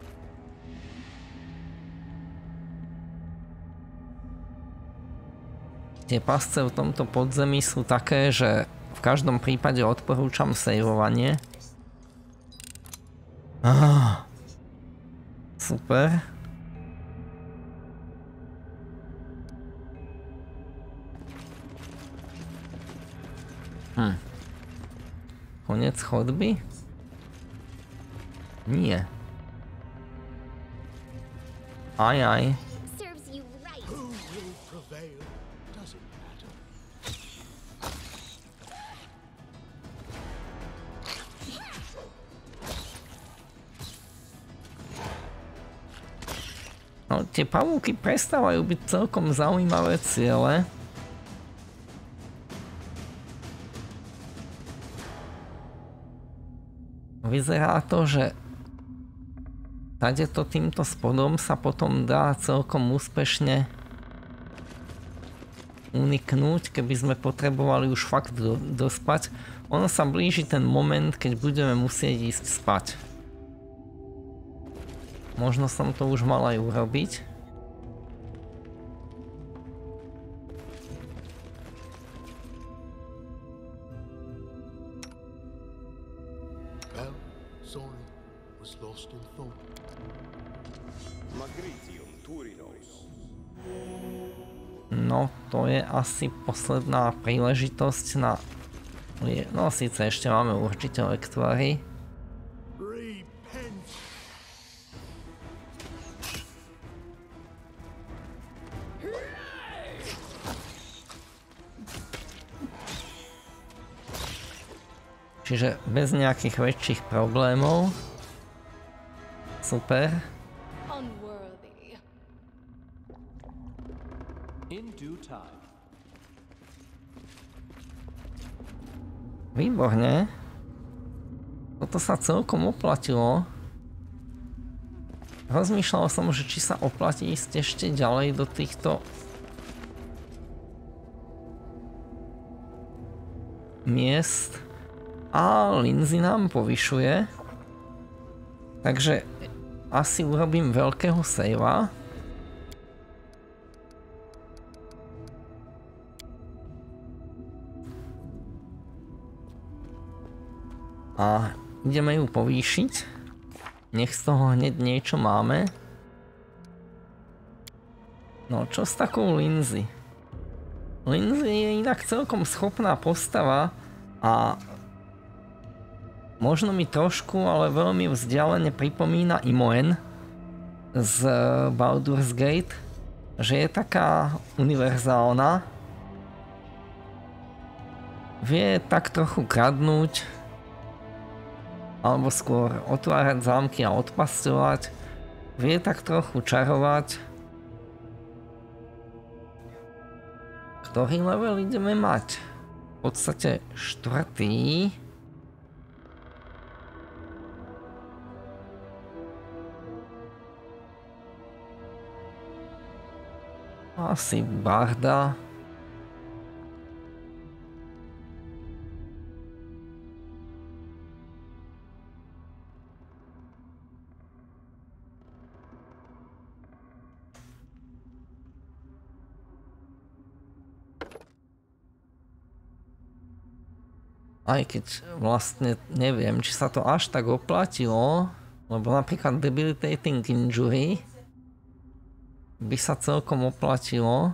Tie pasce v tomto podzemí sú také, že v každom prípade odporúčam sejvovanie. Ah, super. Hm. Konec chodby? Nie. Aj, aj. No, tie pavúky prestávajú byť celkom zaujímavé ciele. Vyzerá to, že tadeto týmto spodom sa potom dá celkom úspešne uniknúť, keby sme potrebovali už fakt do, dospať. Ono sa blíži ten moment, keď budeme musieť ísť spať. Možno som to už mal aj urobiť. No, to je asi posledná príležitosť na... No, síce ešte máme určite lektvary. Čiže bez nejakých väčších problémov. Super. Výborne. Toto sa celkom oplatilo. Rozmýšľal som, že či sa oplatí ísť ešte ďalej do týchto miest. A Lindsay nám povyšuje. Takže asi urobím veľkého savea. A ideme ju povýšiť. Nech z toho hneď niečo máme. No čo s takou Lindsay? Lindsay je inak celkom schopná postava a možno mi trošku, ale veľmi vzdialene pripomína Imoen z Baldur's Gate, že je taká univerzálna. Vie tak trochu kradnúť, alebo skôr otvárať zámky a odpasťovať. Vie tak trochu čarovať. Ktorý level ideme mať? V podstate štvrtý. Asi barda. Aj keď vlastne neviem, či sa to až tak oplatilo, lebo napríklad Debilitating Injury by sa celkom oplatilo.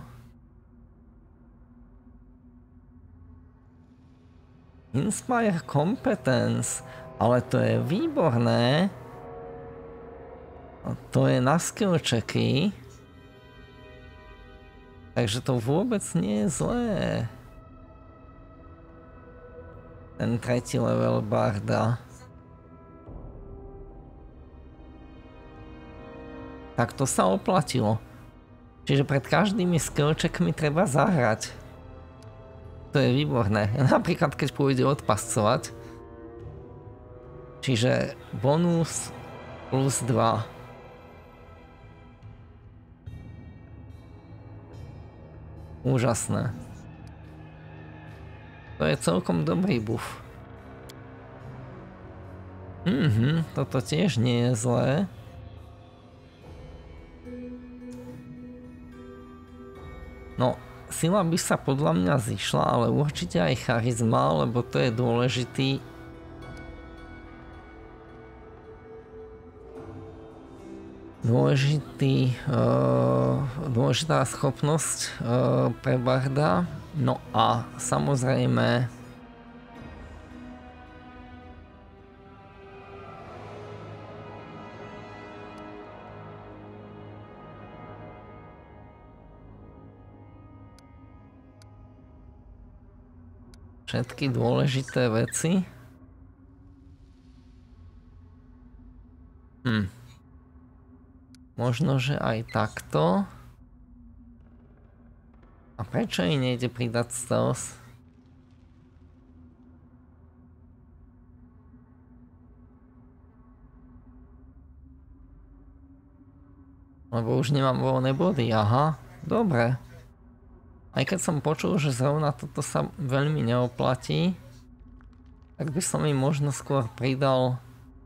Inspire Competence, ale to je výborné. To je na skill checky. Takže to vôbec nie je zlé. Ten tretí level barda. Tak to sa oplatilo. Čiže pred každými skillcheckmi treba zahrať. To je výborné. Napríklad keď pôjde odpascovať. Čiže bonus plus dva. Úžasné. To je celkom dobrý buff. Mhm, toto tiež nie je zlé. No, sila by sa podľa mňa zišla, ale určite aj charizma, lebo to je dôležitý. Dôležitý, uh, dôležitá schopnosť uh, pre barda. No a samozrejme všetky dôležité veci. Hm. Možno, že aj takto. A prečo jej nejde pridať stealth? Lebo už nemám voľné body, aha, dobre. Aj keď som počul, že zrovna toto sa veľmi neoplatí, tak by som jej možno skôr pridal.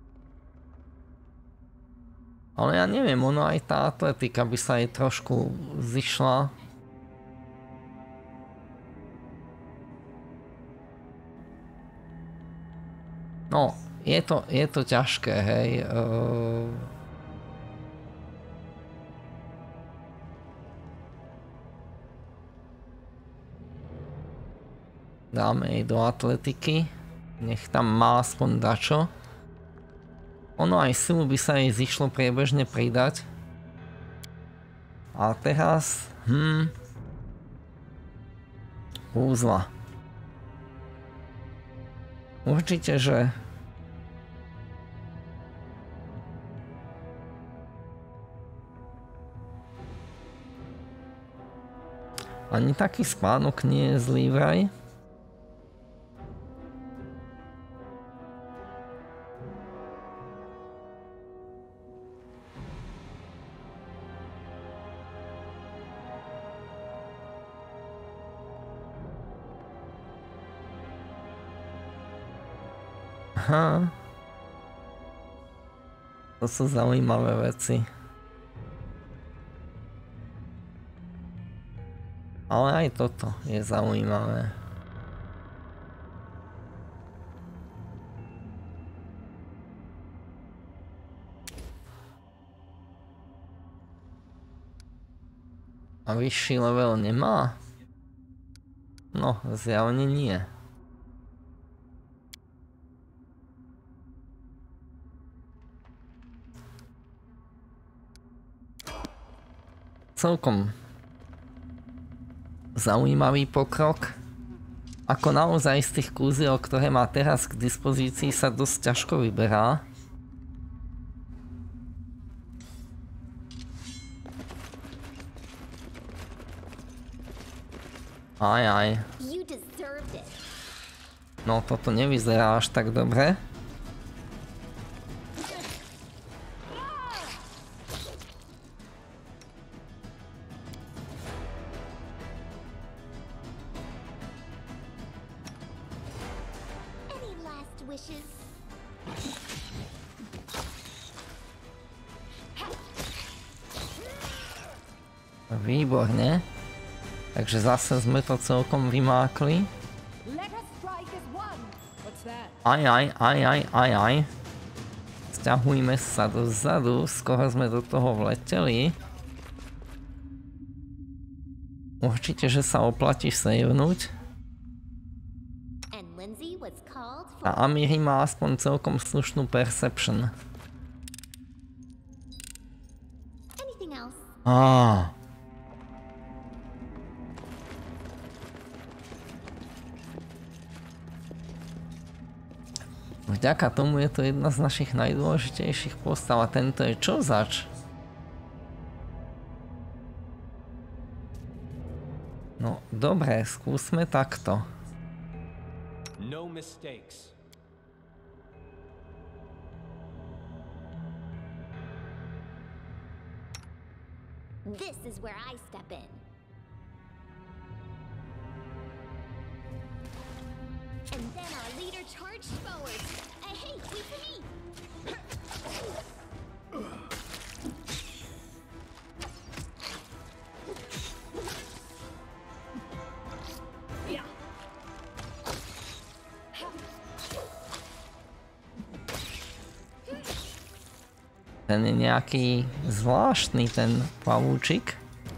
Ale ja neviem, ono aj tá atletika by sa jej trošku zišla. No, je to, je to ťažké, hej. Uh... Dáme jej do atletiky. Nech tam má aspoň dačo. Ono aj silu by sa jej zišlo priebežne pridať. A teraz... Hm... Úzla. Určite, že... Ani taký spánok nie je zlý vraj. Aha. To sú zaujímavé veci. Ale aj toto je zaujímavé. A vyšší level nemá? No, zjavne nie. Celkom zaujímavý pokrok. Ako naozaj z tých kúziel, ktoré má teraz k dispozícii, sa dosť ťažko vyberá. Aj, aj. No, toto nevyzerá až tak dobre. Výborne. Takže zase sme to celkom vymákli. Aj, aj, aj, aj, aj, aj. Sťahujme sa dozadu, skoro sme do toho vleteli. Určite, že sa oplatí savenúť. A Amiri má aspoň celkom slušnú perception. Á. Vďaka tomu je to jedna z našich najdôležitejších postav. A tento je čo zač? No, dobre, skúsme takto. No mistakes. This is where I step in. And then our leader charged forward. Uh, hey, wait for me! Ten je nejaký zvláštny, ten pavúčik.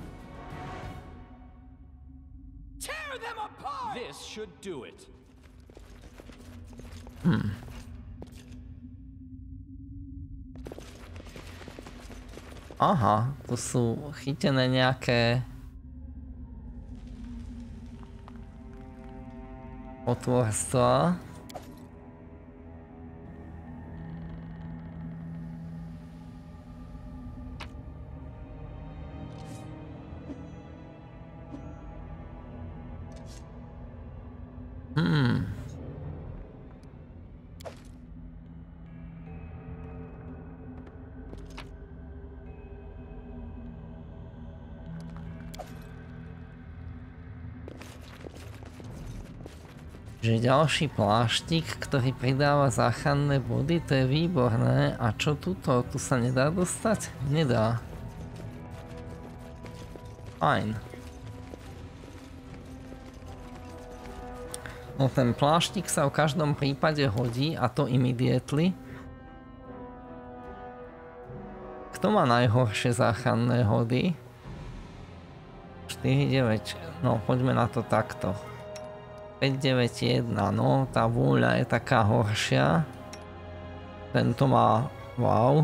This should do it. Hmm. Aha, tu sú chytené nejaké otvorstva. Hmm. Že ďalší pláštik, ktorý pridáva záchranné body, to je výborné. A čo tuto? Tu sa nedá dostať? Nedá. Fajn. No ten pláštik sa v každom prípade hodí, a to immediately. Kto má najhoršie záchranné hody? štyri deväť. No poďme na to takto. päť deväť jeden, no tá vôľa je taká horšia. Tento má, wow,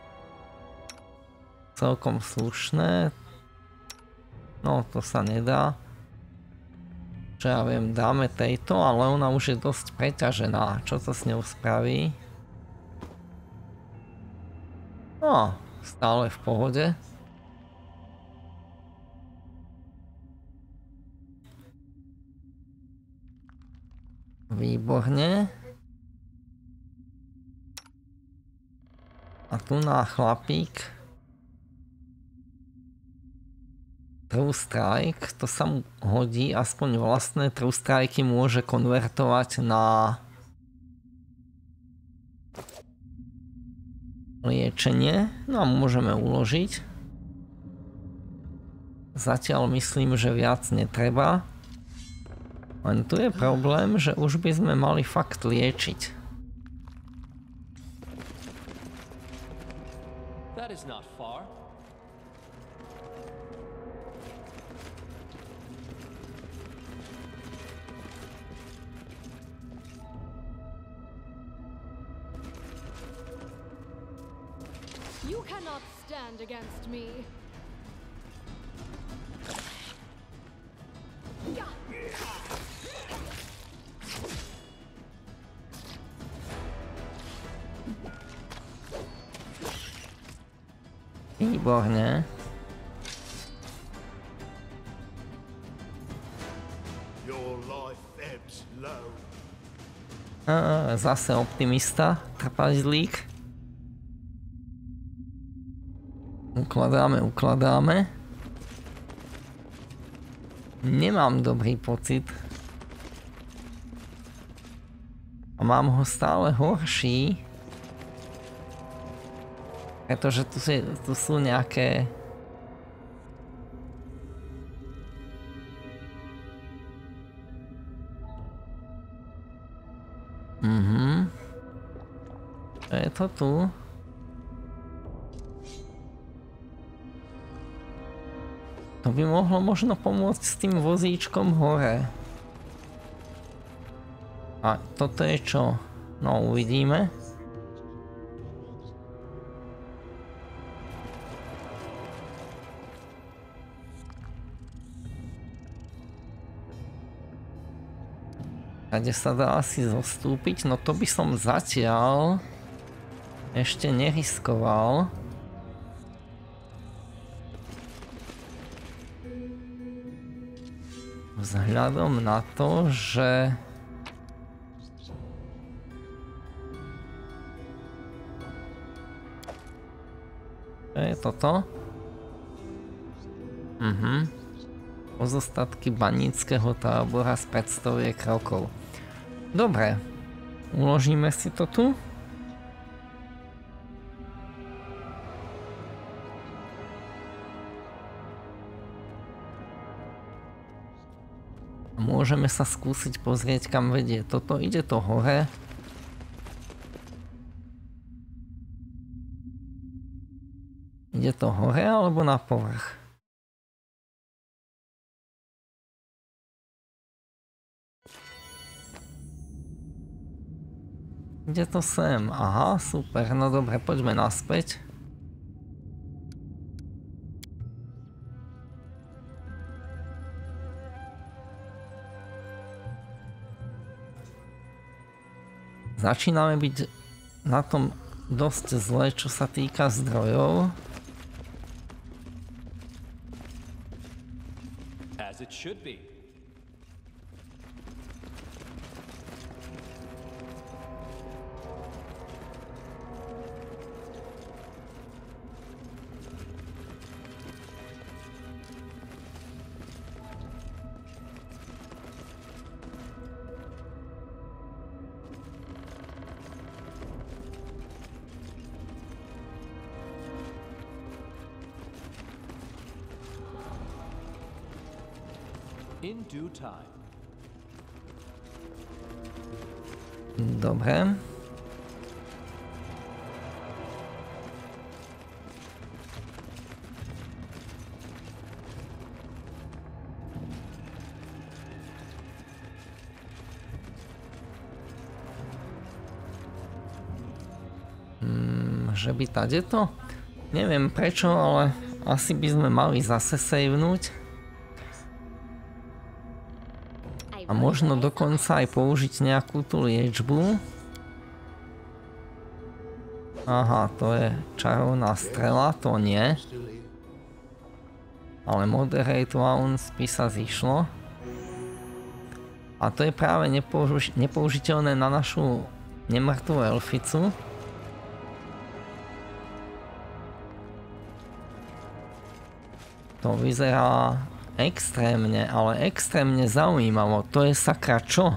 celkom slušné. No to sa nedá. Čo ja viem, dáme tejto, ale ona už je dosť preťažená. Čo to s ňou spraví? No, stále v pohode. Výborne. A tu na chlapík. True Strike, to sa mu hodí, aspoň vlastné True Strike môže konvertovať na liečenie. No a môžeme uložiť. Zatiaľ myslím, že viac netreba. Len tu je problém, že už by sme mali fakt liečiť. That is not far. You cannot stand against me. Výborne. Your life ebbs low. A, zase optimista, trpaslík. Ukladáme, ukladáme. Nemám dobrý pocit. A mám ho stále horší. Pretože tu, si, tu sú nejaké... Mhm. Čo je to tu? To by mohlo možno pomôcť s tým vozíčkom hore. A toto je čo? No uvidíme. Kde sa dá asi zostúpiť? No to by som zatiaľ ešte neriskoval. Vzhľadom na to, že čo je toto? Mhm. Pozostatky baníckeho tábora z päťstoviek rokov. Dobre, uložíme si to tu. Môžeme sa skúsiť pozrieť, kam vedie toto. Ide to hore. Ide to hore alebo na povrch? Ide to sem. Aha, super. No dobre, poďme naspäť. Začíname byť na tom dosť zle, čo sa týka zdrojov. As it should be. In due time. Dobre. Že by tadeto? Neviem prečo, ale asi by sme mali zase savenúť. A možno dokonca aj použiť nejakú tú liečbu. Aha, to je čarovná strela, to nie. Ale Moderate Wounds by sa zišlo. A to je práve nepouži- nepoužiteľné na našu nemrtvú elficu. To vyzerá extrémne, ale extrémne zaujímavo. To je sakra čo?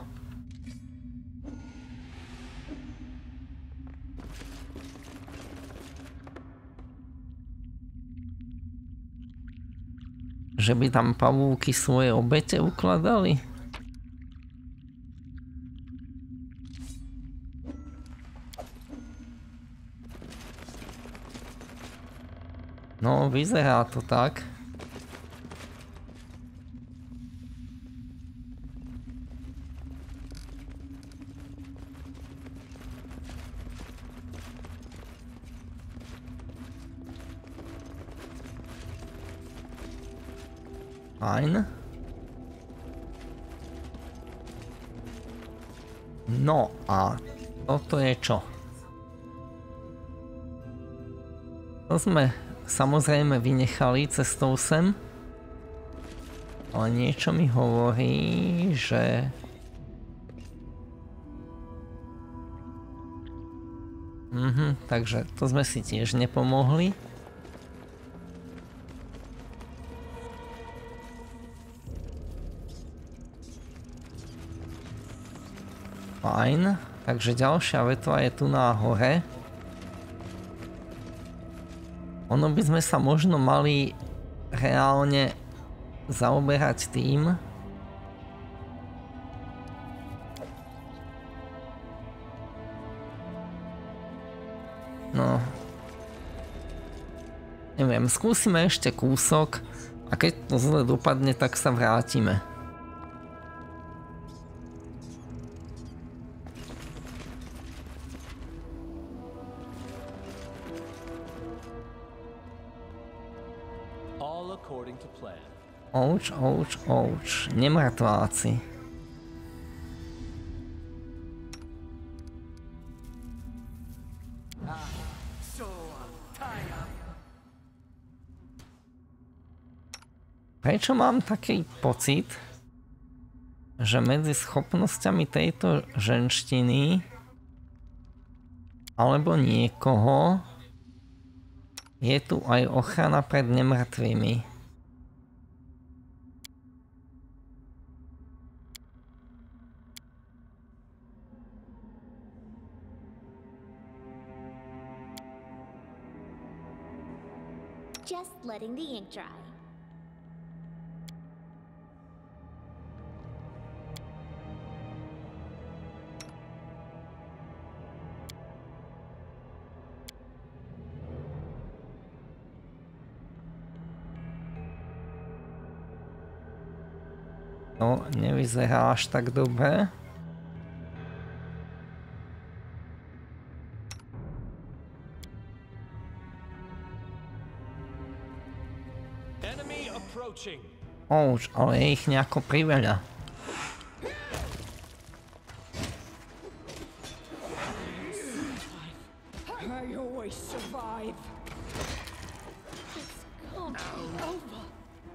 Že by tam pavúky svoje obete ukladali? No, vyzerá to tak. Fajn. No a toto je čo? To sme samozrejme vynechali cestou sem. Ale niečo mi hovorí, že... Mhm, takže to sme si tiež nepomohli. Fajn, takže ďalšia vetva je tu na hore. Ono by sme sa možno mali reálne zaoberať tým, no neviem, skúsime ešte kúsok a keď to zle dopadne, tak sa vrátime. Ouch, ouch, ouch. Nemrtváci. Prečo mám taký pocit, že medzi schopnosťami tejto ženštiny alebo niekoho je tu aj ochrana pred nemrtvými? Just letting the ink dry. No, nevyzerá až tak dobre. Ouch, ale je ich nejako priveľa. I always survive. It's gonna be over.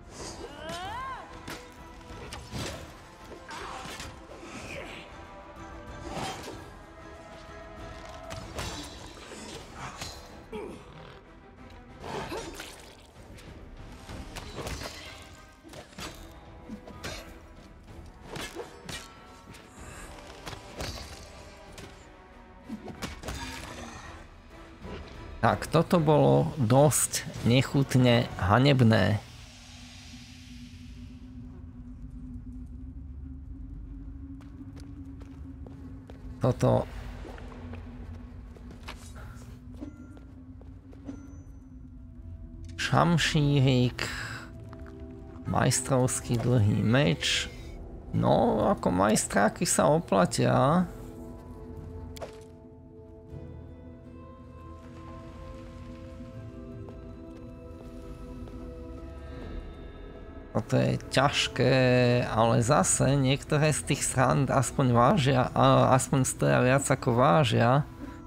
Tak, toto bolo dosť nechutne hanebné. Toto... Šamšírik... Majstrovský dlhý meč... No, ako majstráky sa oplatia. Toto je ťažké, ale zase niektoré z tých srand aspoň vážia, a aspoň stoja viac ako vážia.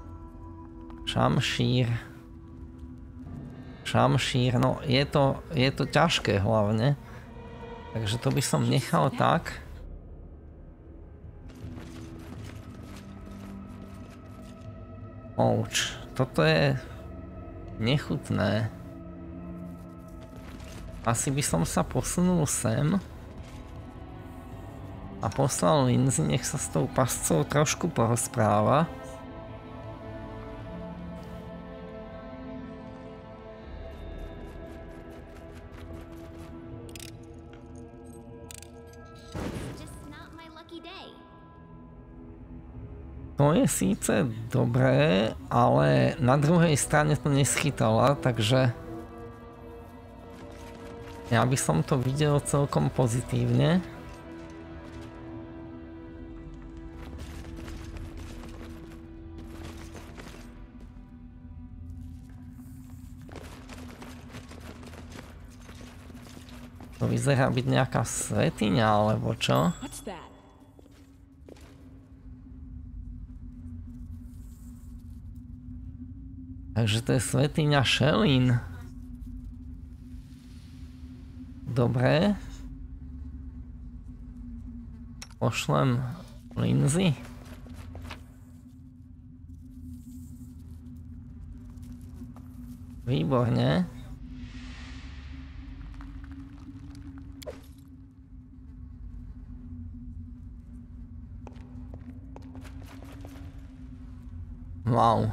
Šamšír. Šamšír, no je to, je to ťažké hlavne. Takže to by som nechal tak. Ouč, toto je nechutné. Asi by som sa posunul sem a poslal Lindsay, nech sa s tou pascou trošku porozpráva. To je síce dobré, ale na druhej strane to neschytala, takže ja by som to videl celkom pozitívne. To vyzerá byť nejaká svetiňa, alebo čo? Takže to je svetiňa Shelyn. Dobre. Pošlem Lindsay. Výborne. Wow.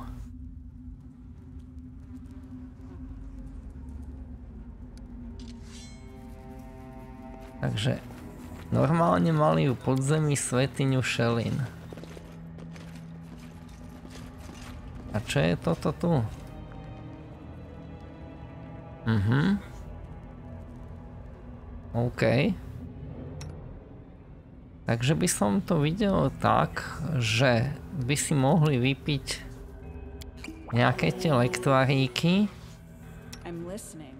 Takže normálne mali v podzemí svetiňu Shelyn. A čo je toto tu? Mhm. OK. Takže by som to videl tak, že by si mohli vypiť nejaké tie lektoríky. I'm listening.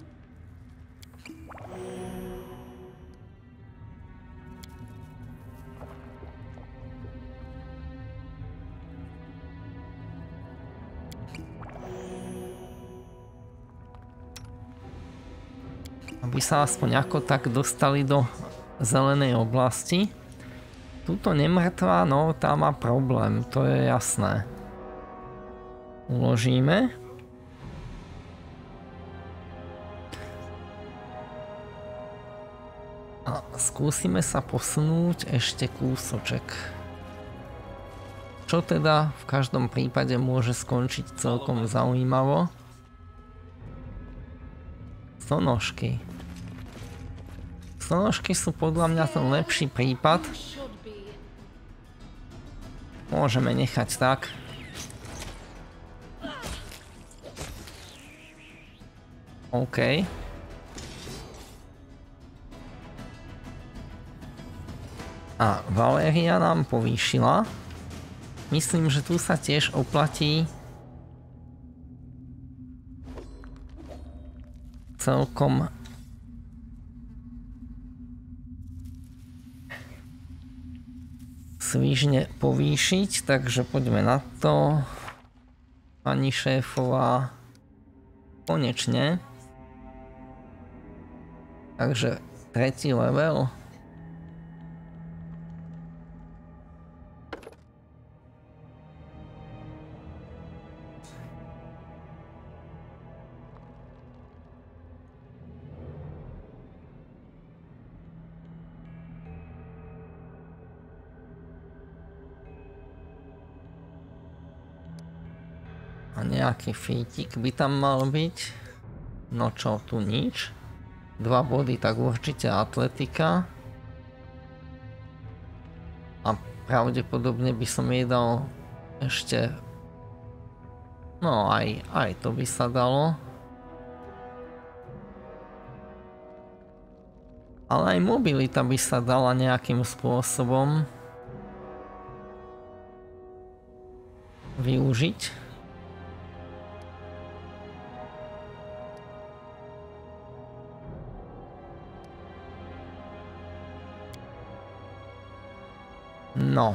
Aby sa aspoň ako tak dostali do zelenej oblasti. Tuto nemrtvá, no tá má problém, to je jasné. Uložíme. A skúsime sa posunúť ešte kúsoček. Čo teda v každom prípade môže skončiť celkom zaujímavo. Stonožky. Stonožky sú podľa mňa ten lepší prípad. Môžeme nechať tak. OK. A Valéria nám povýšila. Myslím, že tu sa tiež oplatí celkom svižne povýšiť, takže poďme na to. Pani šéfová, konečne. Takže tretí level. A nejaký fítik by tam mal byť. No čo, tu nič. Dva body, tak určite atletika. A pravdepodobne by som jej dal ešte... No aj, aj to by sa dalo. Ale aj mobilita by sa dala nejakým spôsobom využiť. No.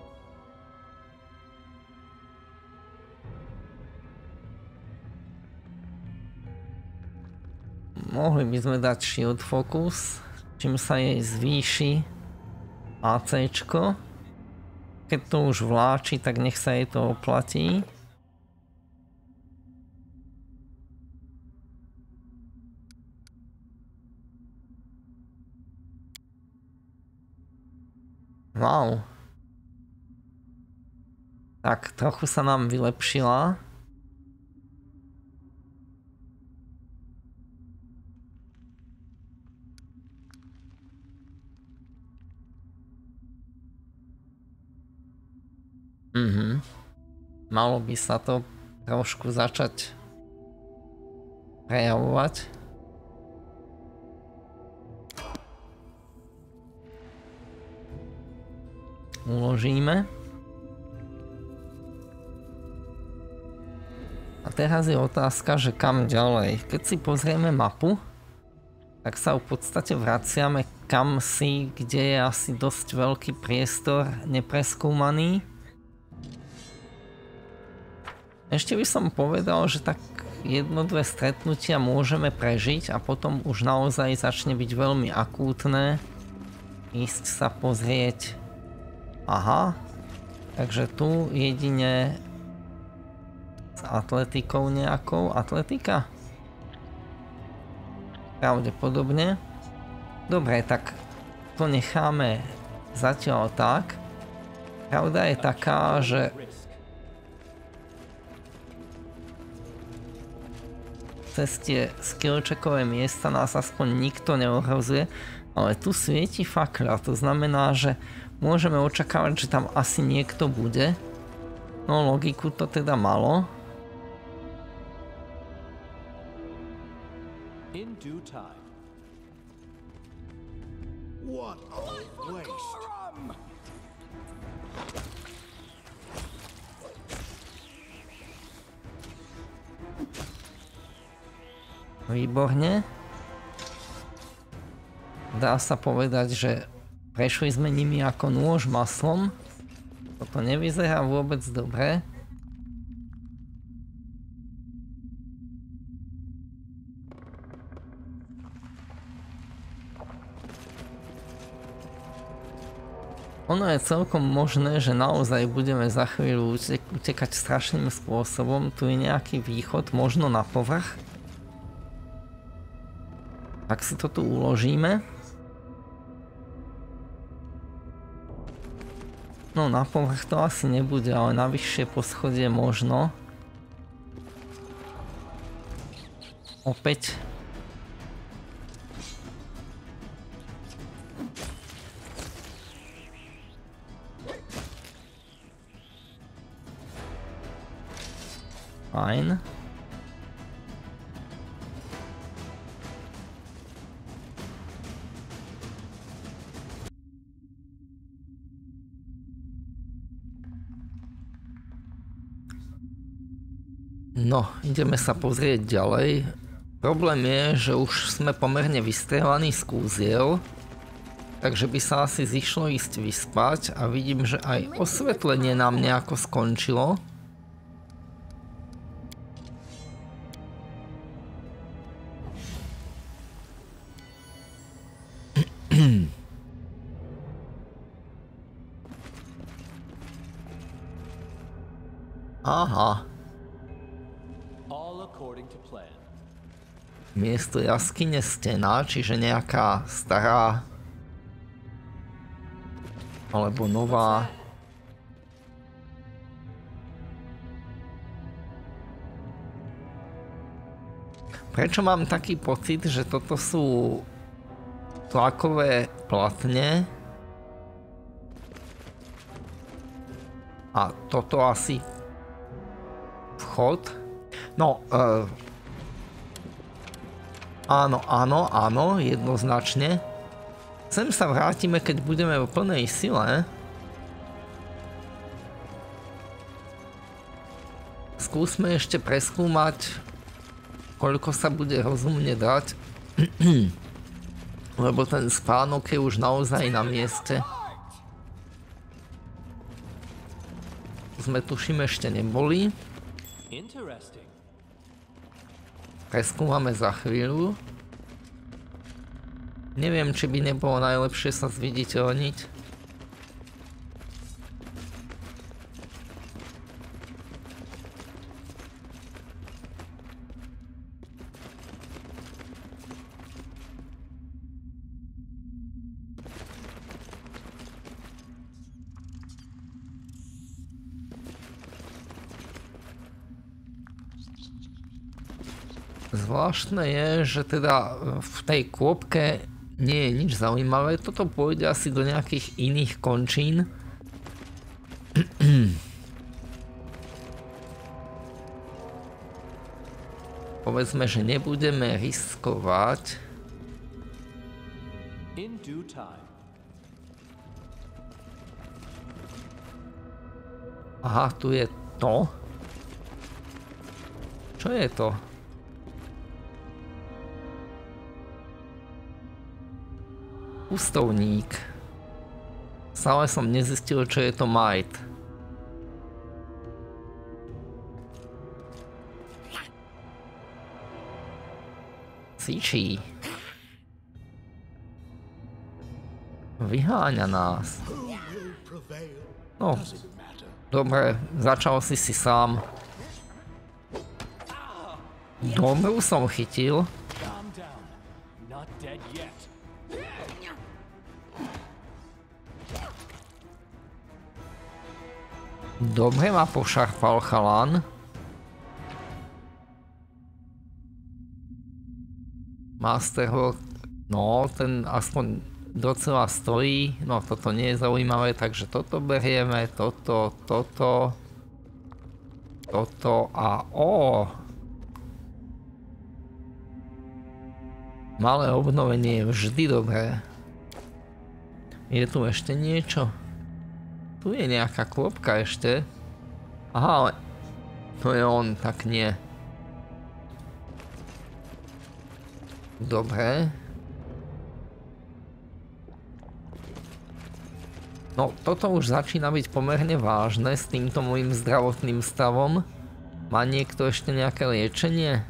Mohli by sme dať shield focus, čím sa jej zvýši ACčko. Keď to už vláči, tak nech sa jej to oplatí. Wow. Tak, trochu sa nám vylepšila. Mhm. Malo by sa to trošku začať prejavovať. Uložíme. A teraz je otázka, že kam ďalej. Keď si pozrieme mapu, tak sa v podstate vraciame kam si, kde je asi dosť veľký priestor nepreskúmaný. Ešte by som povedal, že tak jedno, dve stretnutia môžeme prežiť a potom už naozaj začne byť veľmi akútne ísť sa pozrieť. Aha, takže tu jedine s atletikou nejakou. Atletika? Pravdepodobne. Dobre, tak to necháme zatiaľ tak. Pravda je taká, že cez tie skillcheckové miesta nás aspoň nikto neohrozuje, ale tu svieti fakľa, to znamená, že môžeme očakávať, že tam asi niekto bude. No logiku to teda malo. In due time. What a waste. Výborne. Dá sa povedať, že prešli sme nimi ako nôž maslom. Toto nevyzerá vôbec dobre. Ono je celkom možné, že naozaj budeme za chvíľu utekať strašným spôsobom. Tu je nejaký východ, možno na povrch. Tak si to tu uložíme. No na povrch to asi nebude, ale na vyššie poschodie možno. Opäť. Fajn. No, ideme sa pozrieť ďalej. Problém je, že už sme pomerne vystrelaní z kúziel, takže by sa asi zišlo ísť vyspať a vidím, že aj osvetlenie nám nejako skončilo. Aha. Miesto jaskyne stena, čiže nejaká stará alebo nová. Prečo mám taký pocit, že toto sú tlakové platne a toto asi vchod? No, uh, áno, áno, áno, jednoznačne. Sem sa vrátime, keď budeme v plnej sile. Skúsme ešte preskúmať, koľko sa bude rozumne dať. Lebo ten spánok je už naozaj na mieste. sme tuším ešte neboli. Interesting. Preskúmame za chvíľu. Neviem, či by nebolo najlepšie sa zviditeľniť. Zvláštne je, že teda v tej kôpke nie je nič zaujímavé. Toto pôjde asi do nejakých iných končín. Povedzme, že nebudeme riskovať. In due time. Aha, tu je to. Čo je to? Pustovník. Stále som nezistil, čo je to Might. Cíči. Vyháňa nás. No, dobre, začal si si sám. Dobru som chytil. Calm down. Not dead yet. Dobre ma pošarpal chalan. Masterhawk, no ten aspoň docela stojí. No toto nie je zaujímavé, takže toto berieme, toto, toto, toto a ó. Malé obnovenie je vždy dobré. Je tu ešte niečo? Tu je nejaká kôpka ešte. Aha, ale to je on, tak nie. Dobre. No, toto už začína byť pomerne vážne s týmto môjim zdravotným stavom. Má niekto ešte nejaké liečenie?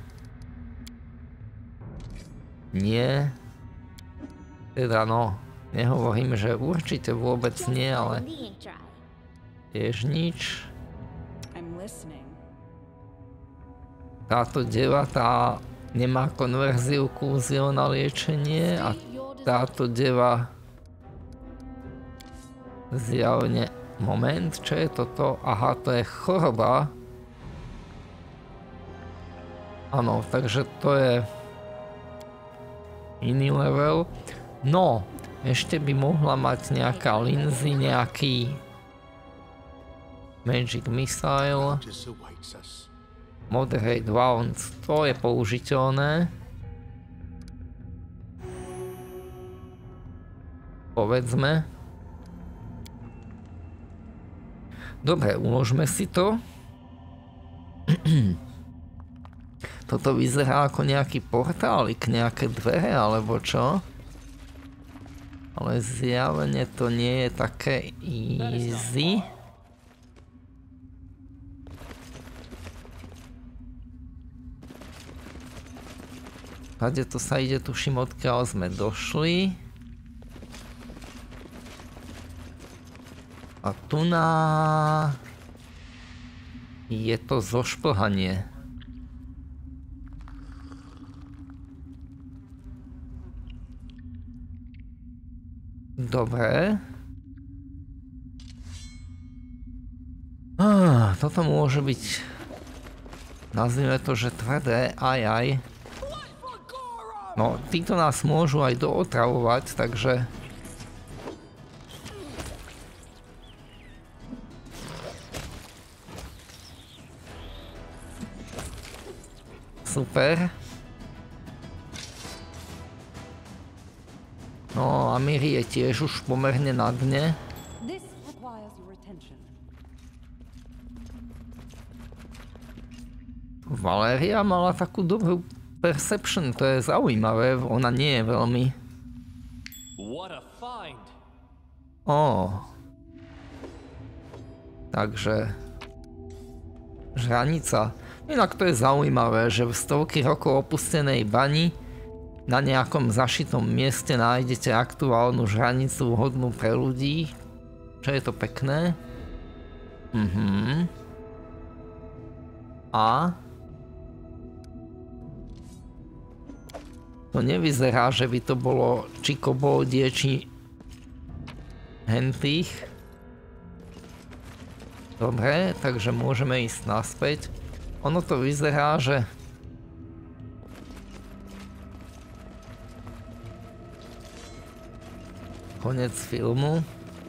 Nie. Teda no, nehovorím, že určite vôbec nie, ale tiež nič. Táto deva, tá nemá konverziu kúziel na liečenie a táto deva zjavne... Moment, čo je toto? Aha, to je choroba. Áno, takže to je iný level. No, ešte by mohla mať nejaká Lindsay, nejaký Magic Missile. Moderate Wounds, to je použiteľné. Povedzme. Dobre, uložme si to. Toto vyzerá ako nejaký portálik, nejaké dvere alebo čo? Ale zjavne to nie je také easy. Tady to sa ide, tuším, odkiaľ sme došli. A tu na... je to zošplhanie. Dobre. Ah, toto môže byť... nazvime to, že tvrdé, aj aj. No, títo nás môžu aj dootravovať, takže... Super. No, Amiri je tiež už pomerne na dne. Valéria mala takú dobrú perception, to je zaujímavé, ona nie je veľmi... What a find. Ó. Takže Žranica. Inak to je zaujímavé, že v stovky rokov opustenej bani na nejakom zašitom mieste nájdete aktuálnu žranicu vhodnú pre ľudí. Čo je to pekné. Mhm. A to nevyzerá, že by to bolo či koboldie, či hentých. Dobre, takže môžeme ísť naspäť. Ono to vyzerá, že konec filmu.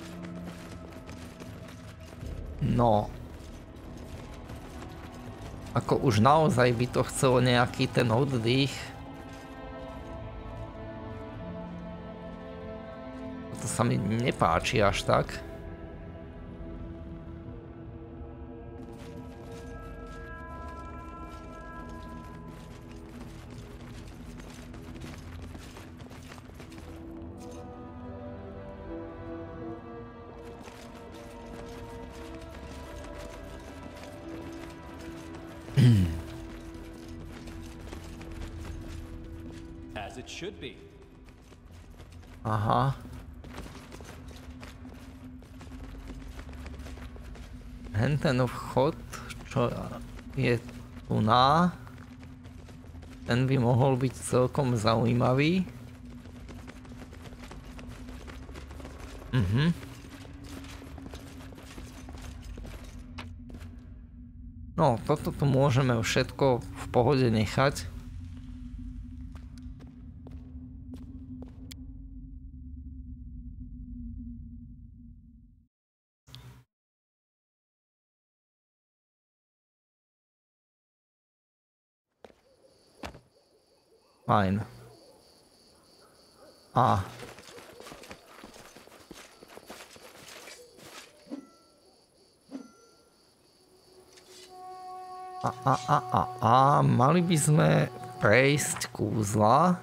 No. Ako už naozaj by to chcelo nejaký ten oddych. To sa mi nepáči až tak. As it should be. Aha. Ten vchod, čo je tu na, ten by mohol byť celkom zaujímavý. Mhm. No, toto tu môžeme všetko v pohode nechať. Fajn. A. A, a, a, a, a, mali by sme prejsť kúzla.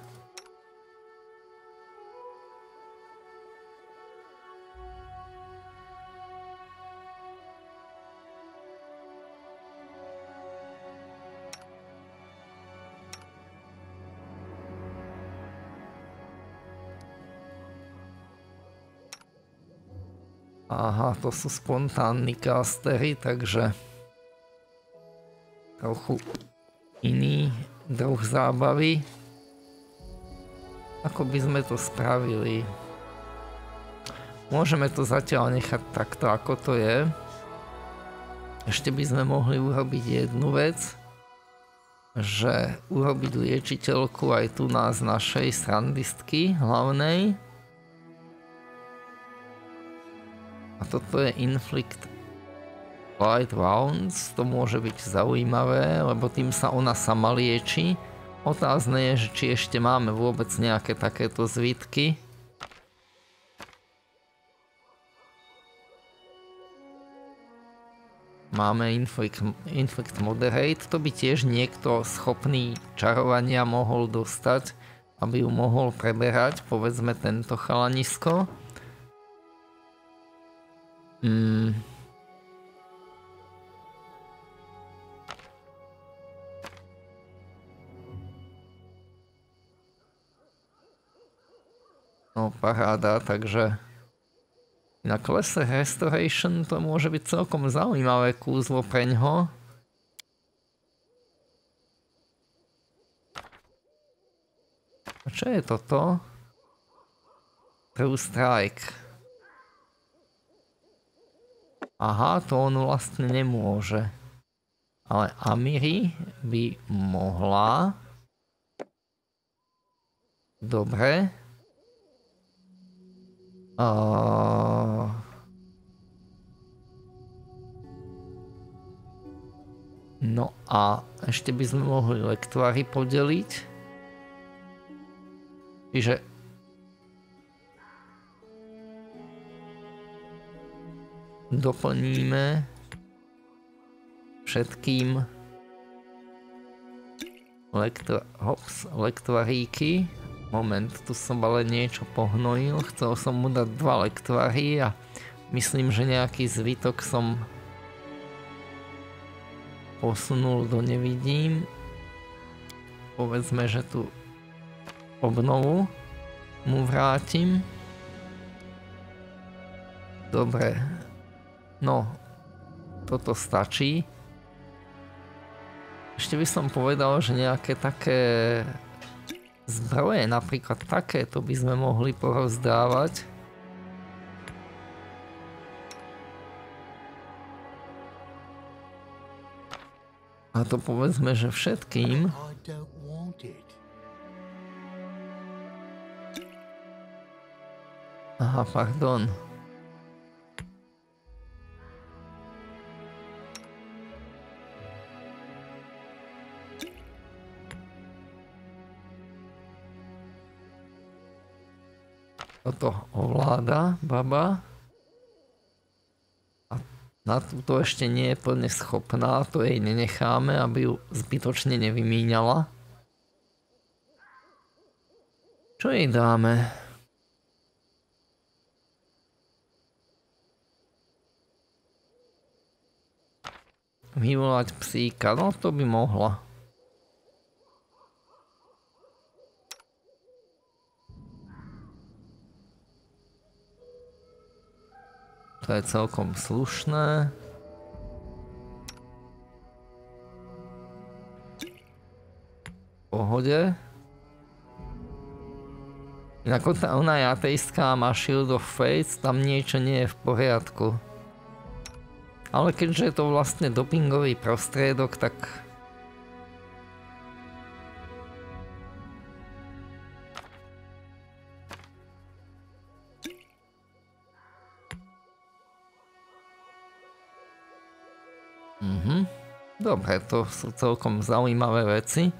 Aha, to sú spontánni castery, takže trochu iný druh zábavy. Ako by sme to spravili? Môžeme to zatiaľ nechať takto, ako to je. Ešte by sme mohli urobiť jednu vec, že urobiť liečiteľku aj tu nás našej srandistky hlavnej. A toto je Inflict Light Wounds, to môže byť zaujímavé, lebo tým sa ona sama lieči. Otázne je, že či ešte máme vôbec nejaké takéto zvitky. Máme Inflict, Inflict Moderate, to by tiež niekto schopný čarovania mohol dostať, aby ju mohol preberať, povedzme tento chalanisko. Hmm. No paráda, takže na Lesser Restoration to môže byť celkom zaujímavé kúzlo preňho. A čo je toto? True Strike. Aha, to on vlastne nemôže. Ale Amiri by mohla. Dobre. Uh... No a ešte by sme mohli lektvary podeliť. Čiže doplníme všetkým lektva, hops, lektvaríky. Moment, tu som ale niečo pohnojil. Chcel som mu dať dva lektvary a myslím, že nejaký zvytok som posunul do nevidím. Povedzme, že tu obnovu mu vrátim. Dobre. No, toto stačí. Ešte by som povedal, že nejaké také zbroje, napríklad takéto by sme mohli porozdávať. A to povedzme, že všetkým. Aha, pardon. Toto ovláda baba. A na túto ešte nie je plne schopná, to jej nenecháme, aby ju zbytočne nevymíňala. Čo jej dáme? Vyvolať psíka, no to by mohla. To je celkom slušné. V pohode. Inak ona je ateistka a má Shield of Faith, tam niečo nie je v poriadku. Ale keďže je to vlastne dopingový prostriedok, tak... Mhm. Dobre, to sú celkom zaujímavé veci.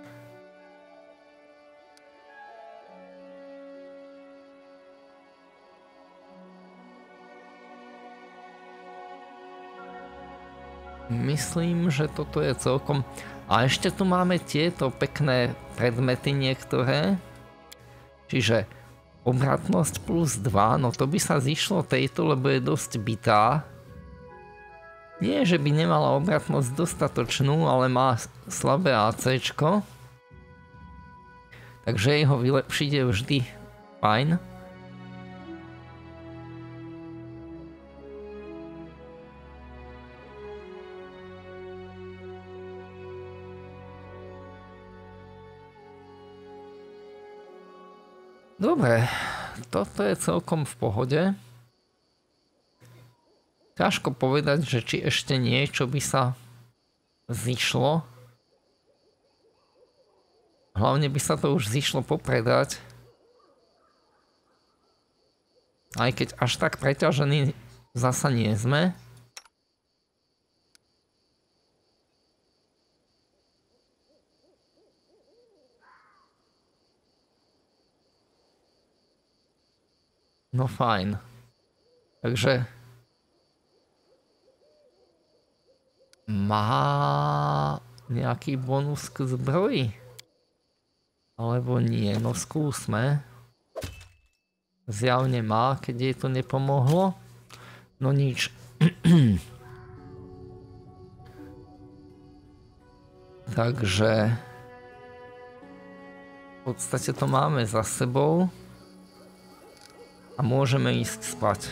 Myslím, že toto je celkom... A ešte tu máme tieto pekné predmety niektoré. Čiže obratnosť plus dva, no to by sa zišlo tejto, lebo je dosť bitá. Nie, že by nemala obratnosť dostatočnú, ale má slabé ACčko. Takže jeho vylepšiť je vždy fajn. Dobre, toto je celkom v pohode. Ťažko povedať, že či ešte niečo by sa zišlo. Hlavne by sa to už zišlo popredať. Aj keď až tak preťažení zasa nie sme. No fajn. Takže... Má nejaký bonus k zbroji? Alebo nie? No skúsme. Zjavne má, keď jej to nepomohlo. No nič. Takže... V podstate to máme za sebou. A môžeme ísť spať.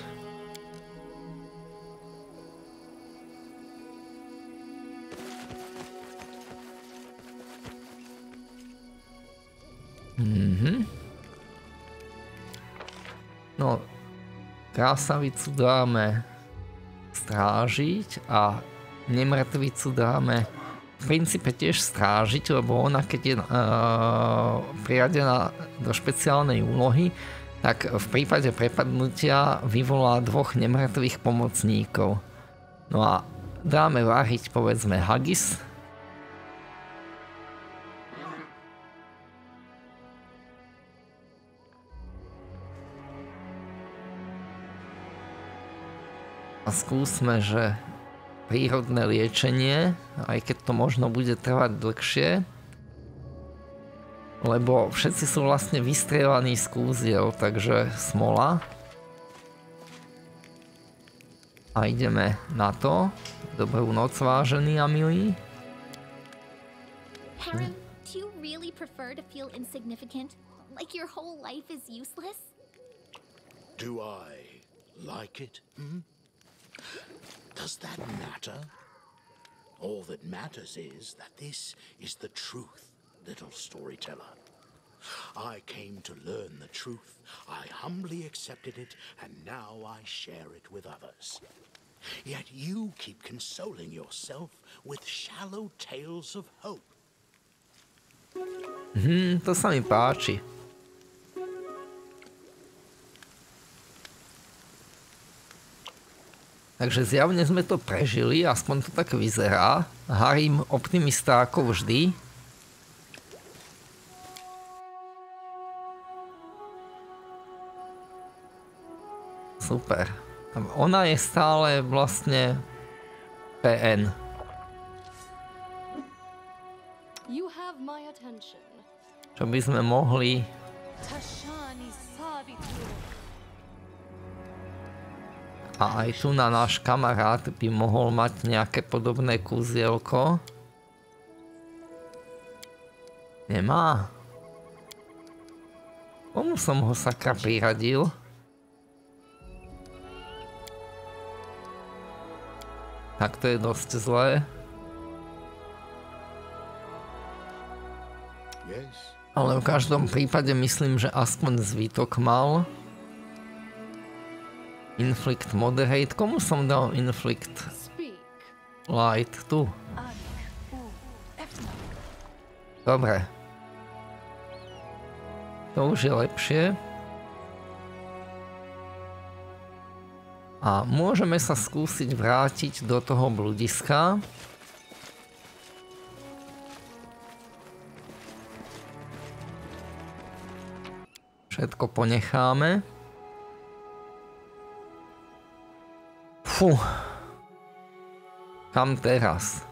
Mhm. No, krásavicu dáme strážiť a nemrtvicu dáme v princípe tiež strážiť, lebo ona keď je uh, priradená do špeciálnej úlohy, tak v prípade prepadnutia vyvolá dvoch nemrtvých pomocníkov. No a dáme váriť povedzme haggis. A skúsme, že prírodné liečenie, aj keď to možno bude trvať dlhšie, lebo všetci sú vlastne vystrieľaní z kúziel, takže smola. A ideme na to. Dobrú noc, vážení a milí. Harem, do you really prefer to feel insignificant? Like your whole life is useless? Do I like it? Hmm? Does that matter? All that matters is that this is the truth, little storyteller. I came to learn the truth. I humbly accepted it, and now I share it with others. Yet you keep consoling yourself with shallow tales of hope. Hm, to sa mi páči. Takže zjavne sme to prežili, aspoň to tak vyzerá. Harim optimista ako vždy. Super. Ona je stále vlastne pé en. You have my attention. Čo by sme mohli... Tashani Savitu. A aj tu na náš kamarát by mohol mať nejaké podobné kúzielko. Nemá. Komu som ho sakra priradil? Tak to je dosť zlé. Ale v každom prípade myslím, že aspoň zvítok mal. Inflict Moderate. Komu som dal Inflict Light? Tu. Dobre. To už je lepšie. A môžeme sa skúsiť vrátiť do toho bludiska. Všetko ponecháme. Fú. Kam teraz?